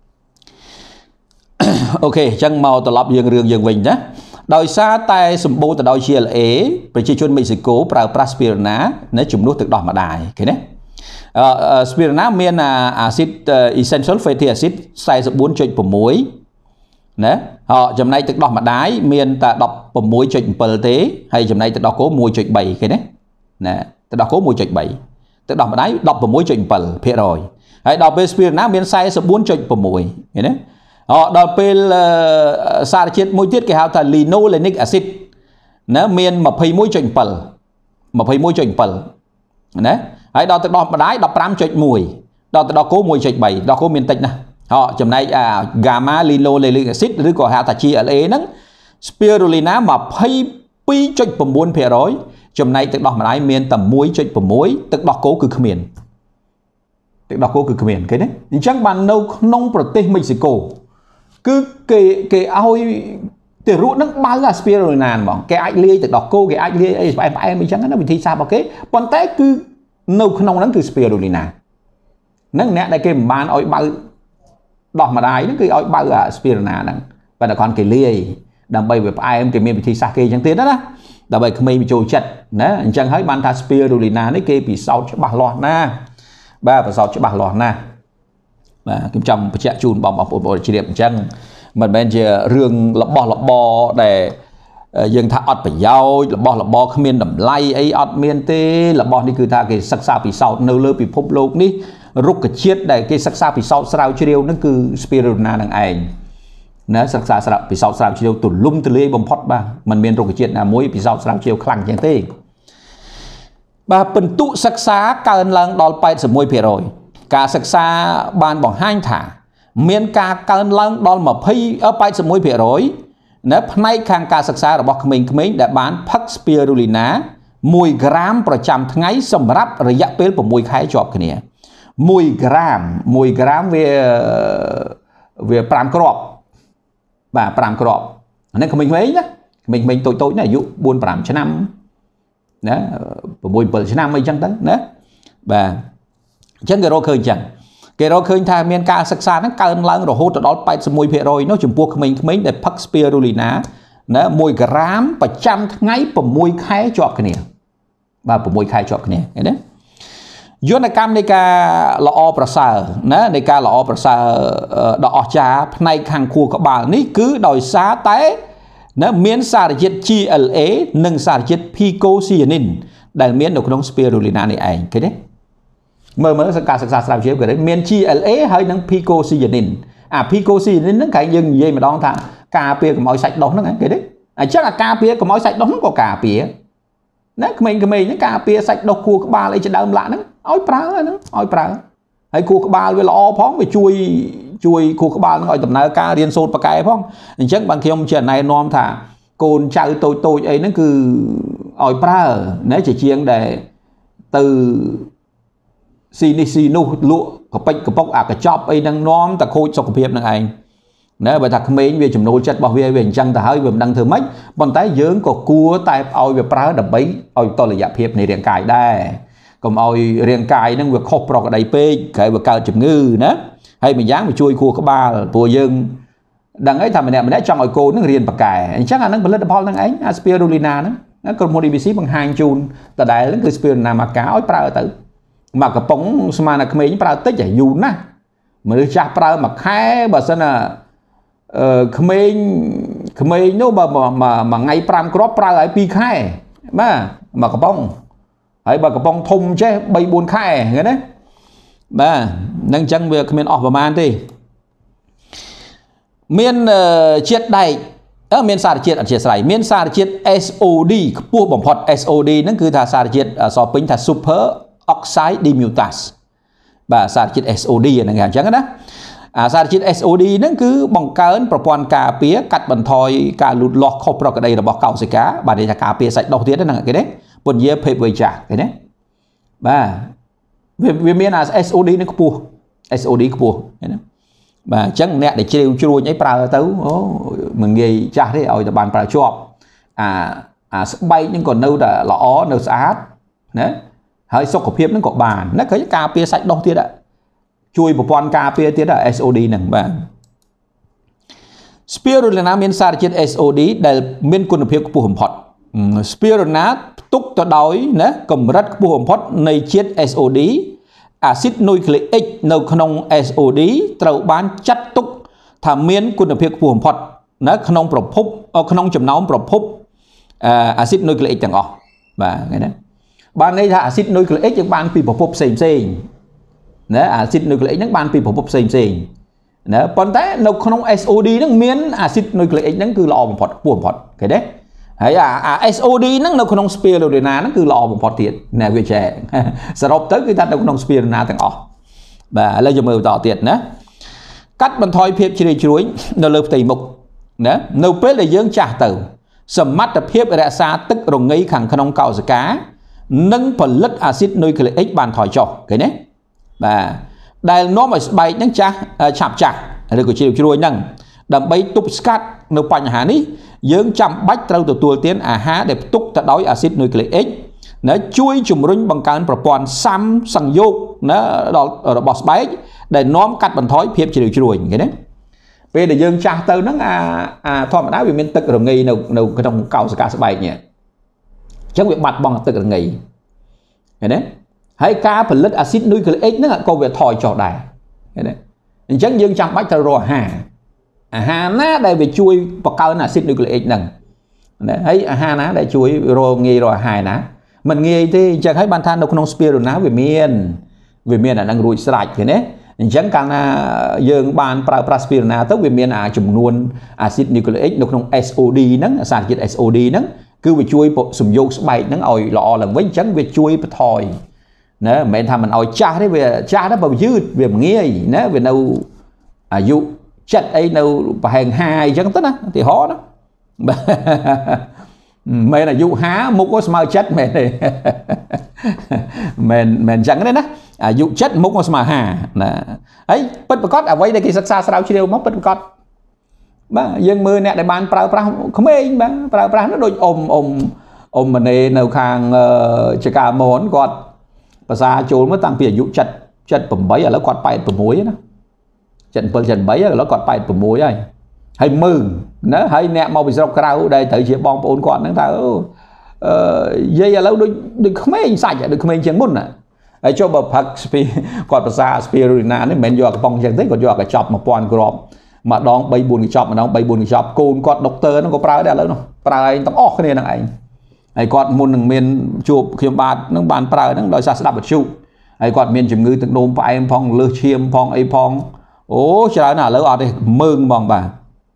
អូខេអញ្ចឹងមកត្រឡប់យើងរឿងយើងវិញណាដោយសារតែសម្បូរទៅដោយ GLA ប្រជាជនមិចស៊ីកូប្រើប្រាស់ Spirulina នៅជំនួសទឹកដោះម្ដាយឃើញទេSpirulina មានអាស៊ីត essential fatty acid 44.6 ណាចំណែកទឹកដោះម្ដាយមានតែ 16.7 ទេហើយចំណែកទឹកដោះគោ 1.3 ឃើញទេណាទឹកដោះគោ 1.3 ទឹកដោះម្ដាយ 16.7% ហើយដល់ពេល Spirulina មាន 44.6 ឃើញទេ họ đòi pel xa chết môi tiết cái hào thà linolenic acid nó miền mà phây môi chỉnh pal đấy hãy đo từ đo mà đái đọc 5.1 đo từ đo cố môi chỉnh 7 đo cố miền tịch nè họ chấm này gamma linolenic acidឬក៏ហៅថា GLA ហ្នឹង spirulina 22.9% ចំណែកទឹកដោះម្ដាយមានតែ 1.6 ទឹកដោះគោគឺគ្មានឃើញទេអញ្ចឹងបាននៅក្នុងប្រទេសមិចស៊ីកូគឺគេឲ្យទារកនឹងបើអា spirulina ហ្មងគេអាចលាយទឹកដោះគោគេអាចលាយអីផ្អែមអញ្ចឹងណាវិធីសាស្ត្ររបស់គេប៉ុន្តែគឺនៅក្នុងហ្នឹងគឺ spirulina ហ្នឹងអ្នកដែលគេមិនបានឲ្យបើដោះម្ដាយហ្នឹងគឺឲ្យបើអា spirulina ហ្នឹងបើតែគាត់គេលាយដើម្បីវាផ្អែមគេមានវិធីសាស្ត្រគេអញ្ចឹងទៀតណាដើម្បីក្មេងបញ្ចូលចិត្តណាអញ្ចឹងហើយបានថា spirulina នេះគេពិសោធន៍ច្បាស់លាស់ណាបាទពិសោធន៍ច្បាស់លាស់ណាបាទខ្ញុំចង់បញ្ជាក់ជូនបងប្អូនជ្រាបអញ្ចឹងមិនមែនជារឿងរបស់របរដែលយើងថាអត់ប្រយោជន៍របស់របរគ្មានតម្លៃអីអត់មានទេរបស់នេះគឺថាគេសិក្សាពិសោធន៍នៅលើពិភពលោកនេះរុក្ខជាតិដែលគេសិក្សាពិសោធន៍ស្រាវជ្រាវហ្នឹងគឺ spirulina នឹងឯងណាសិក្សាស្រាវពិសោធន៍ស្រាវជ្រាវទូលំទូលាយបំផុតបាទมันមានរុក្ខជាតិណាមួយពិសោធន៍ស្រាវជ្រាវខ្លាំងជាងទេបាទពិន្ទុសិក្សាកើនឡើងដល់ 81% ការសិក្សាបានបង្ហាញថាមានការកើនឡើងដល់ 81% នៅផ្នែកខាងការសិក្សារបស់ក្មេងៗដែលបានផឹក spirulina 1 ក្រាមប្រចាំថ្ងៃសម្រាប់រយៈពេល 6 ខែជាប់គ្នា1 ក្រាមវា5គ្រាប់បាទ5គ្រាប់ហ្នឹងក្មេងៗណាក្មេងៗតូចៗណាអាយុ 4-5 ឆ្នាំណា6-7 ឆ្នាំអីចឹងទៅណាបាទអញ្ចឹងគេរកឃើញអញ្ចឹងគេរកឃើញថាមានការសិក្សាហ្នឹងកើនឡើងរហូតដល់ 81% នោះចំពោះក្មេងៗដែលផឹក spirulina ណា1 ក្រាមប្រចាំថ្ងៃ 6 ខែជាប់គ្នាបាទ6 ខែជាប់គ្នាឃើញទេយន្តកម្មនៃការល្អប្រសើរណានៃការល្អប្រសើរដ៏អស្ចារ្យផ្នែកខាងខួរក្បាលនេះគឺដោយសារតែណាមានសារជាតិ GLA និងសារជាតិ phycocyanin ដែលមាននៅក្នុង spirulina នេះឯងឃើញទេមើលការសិក្សាស្រាវជ្រាវគេមាន GLA ហើយនិង phycocyanin អា phycocyanin ហ្នឹងគេយើងនិយាយម្ដងថាការពារកុំឲ្យសាច់ដុះហ្នឹងឃើញទេអញ្ចឹងអាការពារកុំឲ្យសាច់ដុះហ្នឹងក៏ការពារណាក្មេងៗហ្នឹងការពារសាច់ដុះខួរក្បាលអីជាដើមឡាក់ហ្នឹងឲ្យប្រើហ្នឹងឲ្យប្រើហើយខួរក្បាលវាល្អផងវាជួយខួរក្បាលហ្នឹងឲ្យដំណើរការរៀនសូត្រប៉ាកែផងអញ្ចឹងបានខ្ញុំជាណែនាំថាកូនចៅតូចអីហ្នឹងគឺឲ្យប្រើណាជាជាងដែលទៅស៊ីនេះស៊ីនោះលក់កប៉ិចកប៉ុកអាកញ្ចប់អីហ្នឹងនាំតែខូចសុខភាពនឹងឯងណាបើថាក្មេងវាចំណូលចិត្តរបស់វាអញ្ចឹងទៅហើយវាមិនដឹងធ្វើម៉េចប៉ុន្តែយើងក៏គួរតែឲ្យវាប្រើដើម្បីឲ្យតុល្យភាពនៃរាងកាយដែរកុំឲ្យរាងកាយហ្នឹងវាខុសប្រក្រតីពេកក្រៅវាកើតជំងឺណាហើយម្យ៉ាងវាជួយខួរក្បាលព្រោះយើងដឹងហើយថាម្នាក់ចង់ឲ្យកូនហ្នឹងរៀនប៉ាកែអញ្ចឹងអាហ្នឹងផលិតផលហ្នឹងឯងអា spirulina ហ្នឹងក្រុមហ៊ុន EBC បង្ហាញជូនដដែលហ្នឹងគឺ spirulina មកកាឲ្យប្រើទៅមកកំប៉ុងស្មានតែក្មេងប្រើតិចយូរណាស់មនុស្សចាស់ប្រើមួយខែបើសិនណាក្មេងនោះបើមួយថ្ងៃ5គ្រាប់ប្រើឲ្យ2ខែបាទមកកំប៉ុងហើយបើកំប៉ុងធំចេះ 3-4 ខែឃើញទេបាទនឹងអញ្ចឹងវាគ្មានអស់ប្រហែលទេមានជាតិដែកមានសារជាតិអធិស្ឋានមានសារជាតិ SOD ខ្ពស់បំផុត SOD ហ្នឹងគឺថាសារជាតិអសរពេញថា super oxide dismutase បាទសារជាតិ SOD ហ្នឹងអញ្ចឹងណាអាសារជាតិ SOD ហ្នឹងគឺបង្កើនប្រព័ន្ធការពារកាត់បន្ថយការលូតលាស់ខុសប្រក្រតីរបស់កោសិកាបាទនេះថាការពារសាច់ដុះទៀតហ្នឹងគេទេពន្យាភេទវ័យចាស់ឃើញទេបាទវាមានអា SOD ហ្នឹងខ្ពស់ SOD ខ្ពស់ឃើញទេបាទអញ្ចឹងអ្នកដែលជ្រាវជ្រួញអីប្រើទៅអូមិនងាយចាស់ទេឲ្យតែបានប្រើជាប់អាស្បែកហ្នឹងក៏នៅតែល្អនៅស្អាតណាហើយសុខភាពហ្នឹងក៏បានណាឃើញការពារសាច់ដុះទៀតជួយប្រព័ន្ធការពារទៀត SOD ហ្នឹងបាទ Spirulina មានសារជាតិ SOD ដែលមានគុណភាពខ្ពស់បំផុត Spirulina ផ្ទុកទៅដោយណាកម្រិតខ្ពស់បំផុតនៃជាតិ SOD អាស៊ីតនុយក្លេអ៊ិកនៅក្នុង SOD ត្រូវបានចាត់ទុកថាមានគុណភាពខ្ពស់បំផុតណាក្នុងប្រភពក្នុងចំណោមប្រភពអាស៊ីតនុយក្លេអ៊ិកទាំងអស់បាទឃើញទេបានន័យថាអាស៊ីតនុយក្លេអ៊ិកយើងបានពីប្រភពផ្សេងណាអាស៊ីតនុយក្លេអ៊ិកហ្នឹងបានពីប្រភពផ្សេង nè còn thế nó không SOD nó miên acid nucleic nó cứ lọ một phật buồn phật cái đấy hay SOD nó không spirulina nó cứ lọ một phật tiền nè về trẻ sẽ đọc tới cái ta đâu không spirulina thằng ọ và lấy cho mời tỏ tiền nè cắt bàn thoi phép chỉ chuối nó lợp tẩy mục nè nấu bếp là dưỡng trả tử sầm mắt tập phép ra xa tức rồi ngay khẳng không cào giật cá nâng phần lứt acid nucleic bàn thoi cho cái đấy và đây nó mà bay những chạm chặt được của chiều chuối nâng đầm bay túc scat nấu bánh hà ní dưỡng chăm bách trâu từ tua tiến há để túc ta đói acid nucleic nó chui chùm rung bằngการប្រព័ន្ធសាំសង្យោគណាដល់របស់ស្បែកដែលនាំកាត់បន្ថយភាពជ្រីវជ្រួញគេណាពេលដែលយើងចាស់ទៅហ្នឹងធម្មតាវាមានទឹករងាយនៅក្នុងកោសិកាស្បែកនេះអញ្ចឹងវាបាត់បង់ទឹករងាយឃើញទេហើយការផលិតអាស៊ីតនុយក្លេអ៊ិកហ្នឹងក៏វាថយចុះដែរឃើញទេអញ្ចឹងយើងចាំបាច់ត្រូវរកអាហារណាដែលវាជួយបង្កើនអាស៊ីតនុយក្លេអ៊ិកហ្នឹងហើយអាហារណាដែលជួយងាយរកអាហារណាมันងាយទេអញ្ចឹងហើយបានថានៅក្នុង spirulina វាមានអានឹងរួចស្រេចឃើញទេអញ្ចឹងកាលណាយើងបានប្រើប្រាស់ spirulina ទៅវាមានចំនួន acid nucleic នៅក្នុង SOD ហ្នឹងសារជាតិ SOD ហ្នឹងគឺវាជួយសំយោគស្បែកហ្នឹងឲ្យល្អឡើងវិញអញ្ចឹងវាជួយបន្ថយណាមិនមែនថាมันឲ្យចាស់ទេវាចាស់ដែរបើយឺតវាងាយណាវានៅអាយុចិត្តអីនៅប្រហែល50អញ្ចឹងទៅណាឧទាហរណ៍ណាមែនអាយុ50មុខក៏ស្មើចិត្តមែនទេមែនអញ្ចឹងទេណាអាយុចិត្តមុខក៏ស្មើ50ណាហើយពិតប្រកបអ្វីដែលគេសិក្សាស្រាវជ្រាវមកពិតប្រកបបាទយើងមើលអ្នកដែលបានប្រើប្រាស់ក្មេងបាទប្រើប្រាស់នោះដូចអ៊ំម៉ណេនៅខាងចកាមនគាត់ភាសាចូលមកតាំងពីអាយុ78ឥឡូវគាត់86ណា77 78ឥឡូវគាត់86ហើយមើលណាហើយអ្នកមកពីស្រុកក្រៅដែលត្រូវជាបងប្អូនគាត់ហ្នឹងថាយាយឥឡូវដូចក្មេងសាច់ដូចក្មេងជាងមុនណាហើយចុះបើផឹកគាត់ភាសា spirulina នេះមិនមែនយកកំប៉ុងចឹងទេគាត់យកកញ្ចប់1000គ្រាប់ម្ដង 3-4 កញ្ចប់ម្ដង 3-4 កញ្ចប់កូនគាត់ដុកទ័រហ្នឹងក៏ប្រើដែរឥឡូវនោះប្រើឯងទាំងអស់គ្នាហ្នឹងឯងហើយគាត់មុននឹងមានជួបខ្ញុំបាទនឹងបានប្រើហ្នឹងដោយសារស្ដាប់វិទ្យុហើយគាត់មានជំងឺទឹកនោមផ្អែមផងលើសឈាមផងអីផងអូច្រើនណាស់ឥឡូវអត់ទេមើងហ្មងបាទ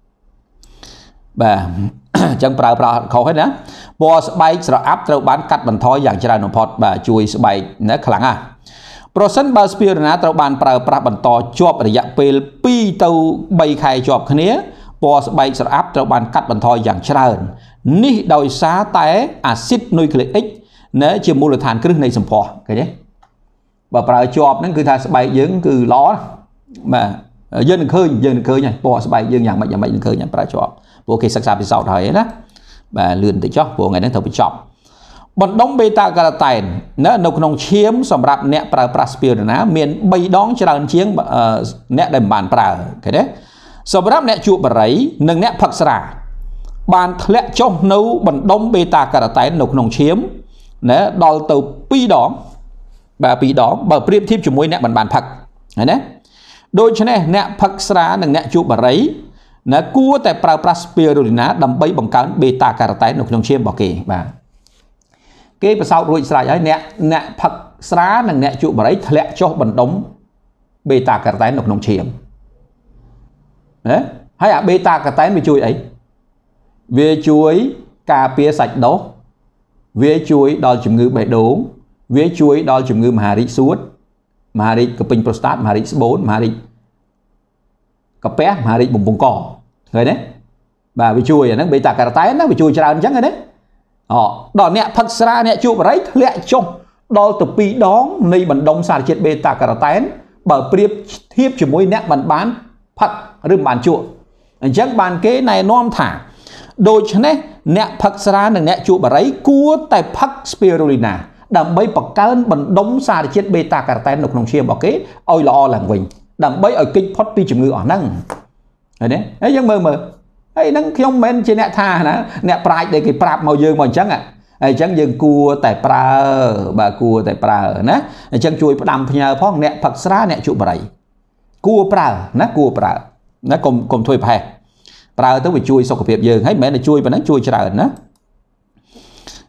អញ្ចឹងប្រើប្រាស់ខុសហើយណាពណ៌ស្បែកស្រអាប់ត្រូវបានកាត់បន្ថយយ៉ាងច្រើនបំផុតបាទជួយស្បែកណាខ្លាំងណាស់ប្រសិនបើ spirulina ត្រូវបានប្រើប្រាស់បន្តជាប់រយៈពេល2 ទៅ 3 ខែជាប់គ្នាពណ៌ស្បែកស្រអាប់ត្រូវបានកាត់បន្ថយយ៉ាងច្រើននេះដោយសារតែអាស៊ីតនុយក្លេអ៊ិកណាជាមូលដ្ឋានគ្រឹះនៃសម្ផស្សឃើញទេបើប្រើជាប់ហ្នឹងគឺថាស្បែកយើងគឺល្អបាទយើងនឹងឃើញហើយពណ៌ស្បែកយើងយ៉ាងម៉េចនឹងឃើញប្រើជាប់ពួកគេសិក្សាពិសោធន៍ហើយណាបាទលឿនទៅចុះព្រោះថ្ងៃនេះត្រូវបញ្ចប់បណ្ដុំបេតាការ៉ាតែននៅក្នុងឈាមសម្រាប់អ្នកប្រើប្រាស់ spirulina មាន3 ដងច្រើនជាងអ្នកដែលមិនបានប្រើឃើញទេសម្រាប់អ្នកជក់បារីនិងអ្នកផឹកស្រាបានធ្លាក់ចុះនៅបណ្ដុំបេតាការ៉ាតែននៅក្នុងឈាមណាដល់ទៅ2 ដងបាទ2 ដងបើប្រៀបធៀបជាមួយអ្នកមិនបានផឹកឃើញទេដូច្នេះអ្នកផឹកស្រានិងអ្នកជក់បារីណាគួរតែប្រើប្រាស់ spirulina ដើម្បីបង្កើនបេតាការ៉ាតែននៅក្នុងឈាមរបស់គេបាទគេប្រសោតរួចស្រេចហើយអ្នកផឹកស្រានិងអ្នកជក់បារីធ្លាក់ចុះបណ្ដុំបេតាការ៉ាតែននៅក្នុងឈាមណាហើយអាបេតាការ៉ាតែនវាជួយអីវាជួយការពារសាច់ដុសវាជួយដល់ជំងឺបេះដូងវាជួយដល់ជំងឺមហារីកសួតមហារីកកពិញប្រូស្តាតមហារីកស្បូនមហារីកកាពះមហារីកបំពង់កឃើញទេបាទវាជួយអាហ្នឹងបេតាការ៉ាតែនណាវាជួយច្រើនអញ្ចឹងឃើញទេដល់អ្នកផឹកស្រាអ្នកជក់បារីធ្លាក់ចុះដល់ទៅ2 ដងនៃបណ្ដុំសារជាតិបេតាការ៉ាតែនបើប្រៀបធៀបជាមួយអ្នកមិនបានផឹកឬមិនបានជក់អញ្ចឹងបានគេណែនាំថាដូច្នេះអ្នកផឹកស្រានិងអ្នកជក់បារីគួរតែផឹក spirulina ដើម្បីបង្កើនបណ្ដុំសារជាតិបេតាការ៉ាតែននៅក្នុងឈាមរបស់គេឲ្យល្អឡើងវិញដើម្បីឲ្យគេចផុតពីជំងឺអស់ហ្នឹងឃើញទេហើយយើងមើលហើយហ្នឹងខ្ញុំមិនមែនជាអ្នកថាណាអ្នកប្រាជ្ញដែលគេប្រាប់មកយើងមកអញ្ចឹងហើយអញ្ចឹងយើងគួរតែប្រើបាទគួរតែប្រើណាអញ្ចឹងជួយផ្ដាំផ្ញើផងអ្នកផឹកស្រាអ្នកជក់បារីគួរប្រើណាគួរប្រើណាកុំធ្វើប្រហែសប្រើទៅវាជួយសុខភាពយើងហើយមិនមែនតែជួយប៉ុណ្ណឹងជួយច្រើនណា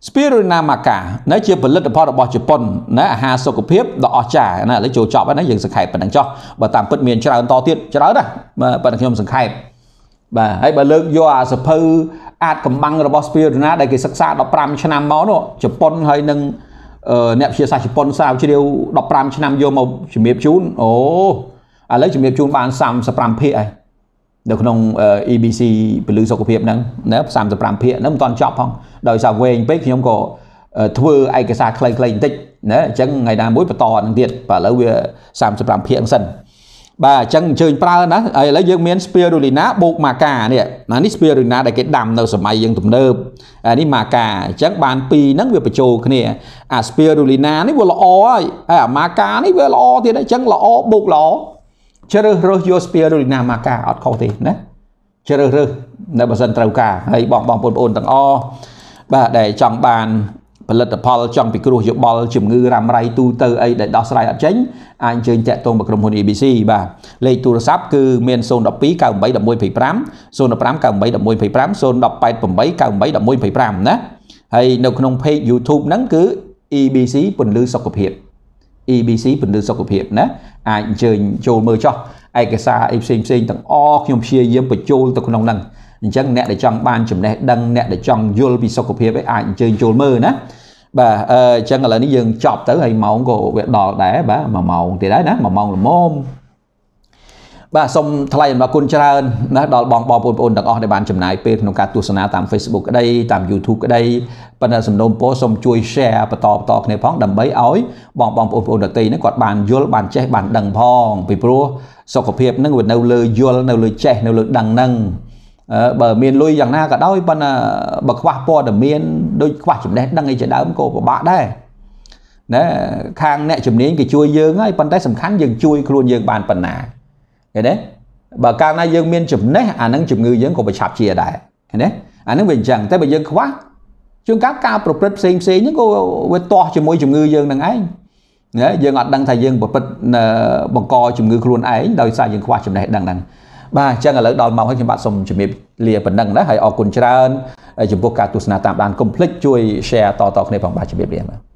spirulina maca ណាជាផលិតផលរបស់ជប៉ុនណាអាហារសុខភាពដ៏អស្ចារ្យណាឥឡូវចូលចប់ហើយណាយើងសង្ខេបប៉ុណ្ណឹងចុះបើតាមពិតមានច្រើនតទៀតច្រើនណាប៉ុន្តែខ្ញុំសង្ខេបបាទហើយបើលើកយកអាសភៅអាចកំបាំងរបស់ spirulina ដែលគេសិក្សា15ឆ្នាំមកនោះជប៉ុនហើយនឹងអ្នកវិទ្យាសាស្ត្រជប៉ុនស្រាវជ្រាវ15ឆ្នាំយកមកជំរាបជូនអូឥឡូវជំរាបជូនបាន35%ហើយនៅក្នុង EBC ពលឺសុខភាពហ្នឹងណា35%ហ្នឹងមិនទាន់ចប់ផងដោយសារវែងពេកខ្ញុំក៏ធ្វើឯកសារខ្លីៗបន្តិចណាអញ្ចឹងថ្ងៃណាមួយបន្តហ្នឹងទៀតបាទឥឡូវវា35%ហ្នឹងសិនបាទអញ្ចឹងអញ្ជើញប្រើណាឥឡូវយើងមាន spirulina បូក maca នេះនេះ spirulina ដែលគេដាំនៅសម័យយើងទំនើបនេះ maca អញ្ចឹងបានពីរហ្នឹងវាបញ្ចូលគ្នាអា spirulina នេះវាល្អហើយអា maca នេះវាល្អទៀតអញ្ចឹងល្អបូកល្អជ្រើសរើសយក spirulina maca អត់ខុសទេណាជ្រើសរើសនៅបើសិនត្រូវការហើយបងប្អូនទាំងអស់បាទដែលចង់បានផលិតផលចង់ពិគ្រោះយោបល់ជំងឺរ៉ាំរ៉ៃទូទៅអីដែលដោះស្រាយអត់ចេញអាចអញ្ជើញតាក់ទងមកក្រុមហ៊ុន EBC បាទលេខទូរស័ព្ទគឺមាន012 98 1125 015 98 1125 018 98 1125ណាហើយនៅក្នុង page YouTube ហ្នឹងគឺ EBC ពន្លឺសុខភាព EBC ពន្លឺសុខភាពណាអាចអញ្ជើញចូលមើលចោះឯកសារអីផ្សេងទាំងអស់ខ្ញុំព្យាយាមបញ្ចូលទៅក្នុងហ្នឹងអញ្ចឹងអ្នកដែលចង់បានចំណេះដឹងអ្នកដែលចង់យល់ពីសុខភាពឯងអាចអញ្ជើញចូលមើលណាបាទអញ្ចឹងឥឡូវនេះយើងចប់ទៅហើយម៉ោងក៏វាដល់ដែរបាទ1ម៉ោងទៀតហើយណា1ម៉ោងល្មមបាទសូមថ្លែងអំណរគុណច្រើនណាដល់បងប្អូនទាំងអស់ដែលបានចំណាយពេលក្នុងការទស្សនាតាម Facebook ក្តីតាម YouTube ក្តីប៉ុន្តែសំណូមពរសូមជួយ share បន្តគ្នាផងដើម្បីឲ្យបងប្អូនដទៃនេះគាត់បានយល់បានចេះបានដឹងផងពីព្រោះសុខភាពនឹងវានៅលើយល់នៅលើចេះនៅលើដឹងហ្នឹងបើមានលុយយ៉ាងណាក៏ដោយប៉ុន្តែបើខ្វះព័ត៌មានដូចខ្វះចំណេះដឹងអីជាដើមក៏ពិបាកដែរណាខាងអ្នកជំនាញគេជួយយើងហើយប៉ុន្តែសំខាន់យើងជួយខ្លួនយើងបានប៉ុណ្ណាឃើញទេបើកាលណាយើងមានចំណេះអានឹងជំងឺយើងក៏ប្រឆាប់ជាដែរឃើញទេអានឹងវាអញ្ចឹងតែបើយើងខ្វះជួនកាលការប្រព្រឹត្តផ្សេងហ្នឹងក៏វាទាស់ជាមួយជំងឺយើងនឹងឯងណាយើងអត់ដឹងថាយើងប្រព្រឹត្តបង្កជំងឺខ្លួនឯងដោយសារយើងខ្វះចំណេះដឹងហ្នឹងបាទអញ្ចឹងឥឡូវដល់ម៉ោងហើយខ្ញុំបាទសូមជំរាបលាប៉ុណ្ណឹងណាហើយអរគុណច្រើនចំពោះការទស្សនាតាមដានកុំភ្លេចជួយ share តគ្នាផងបាទជំរាបលាបាទ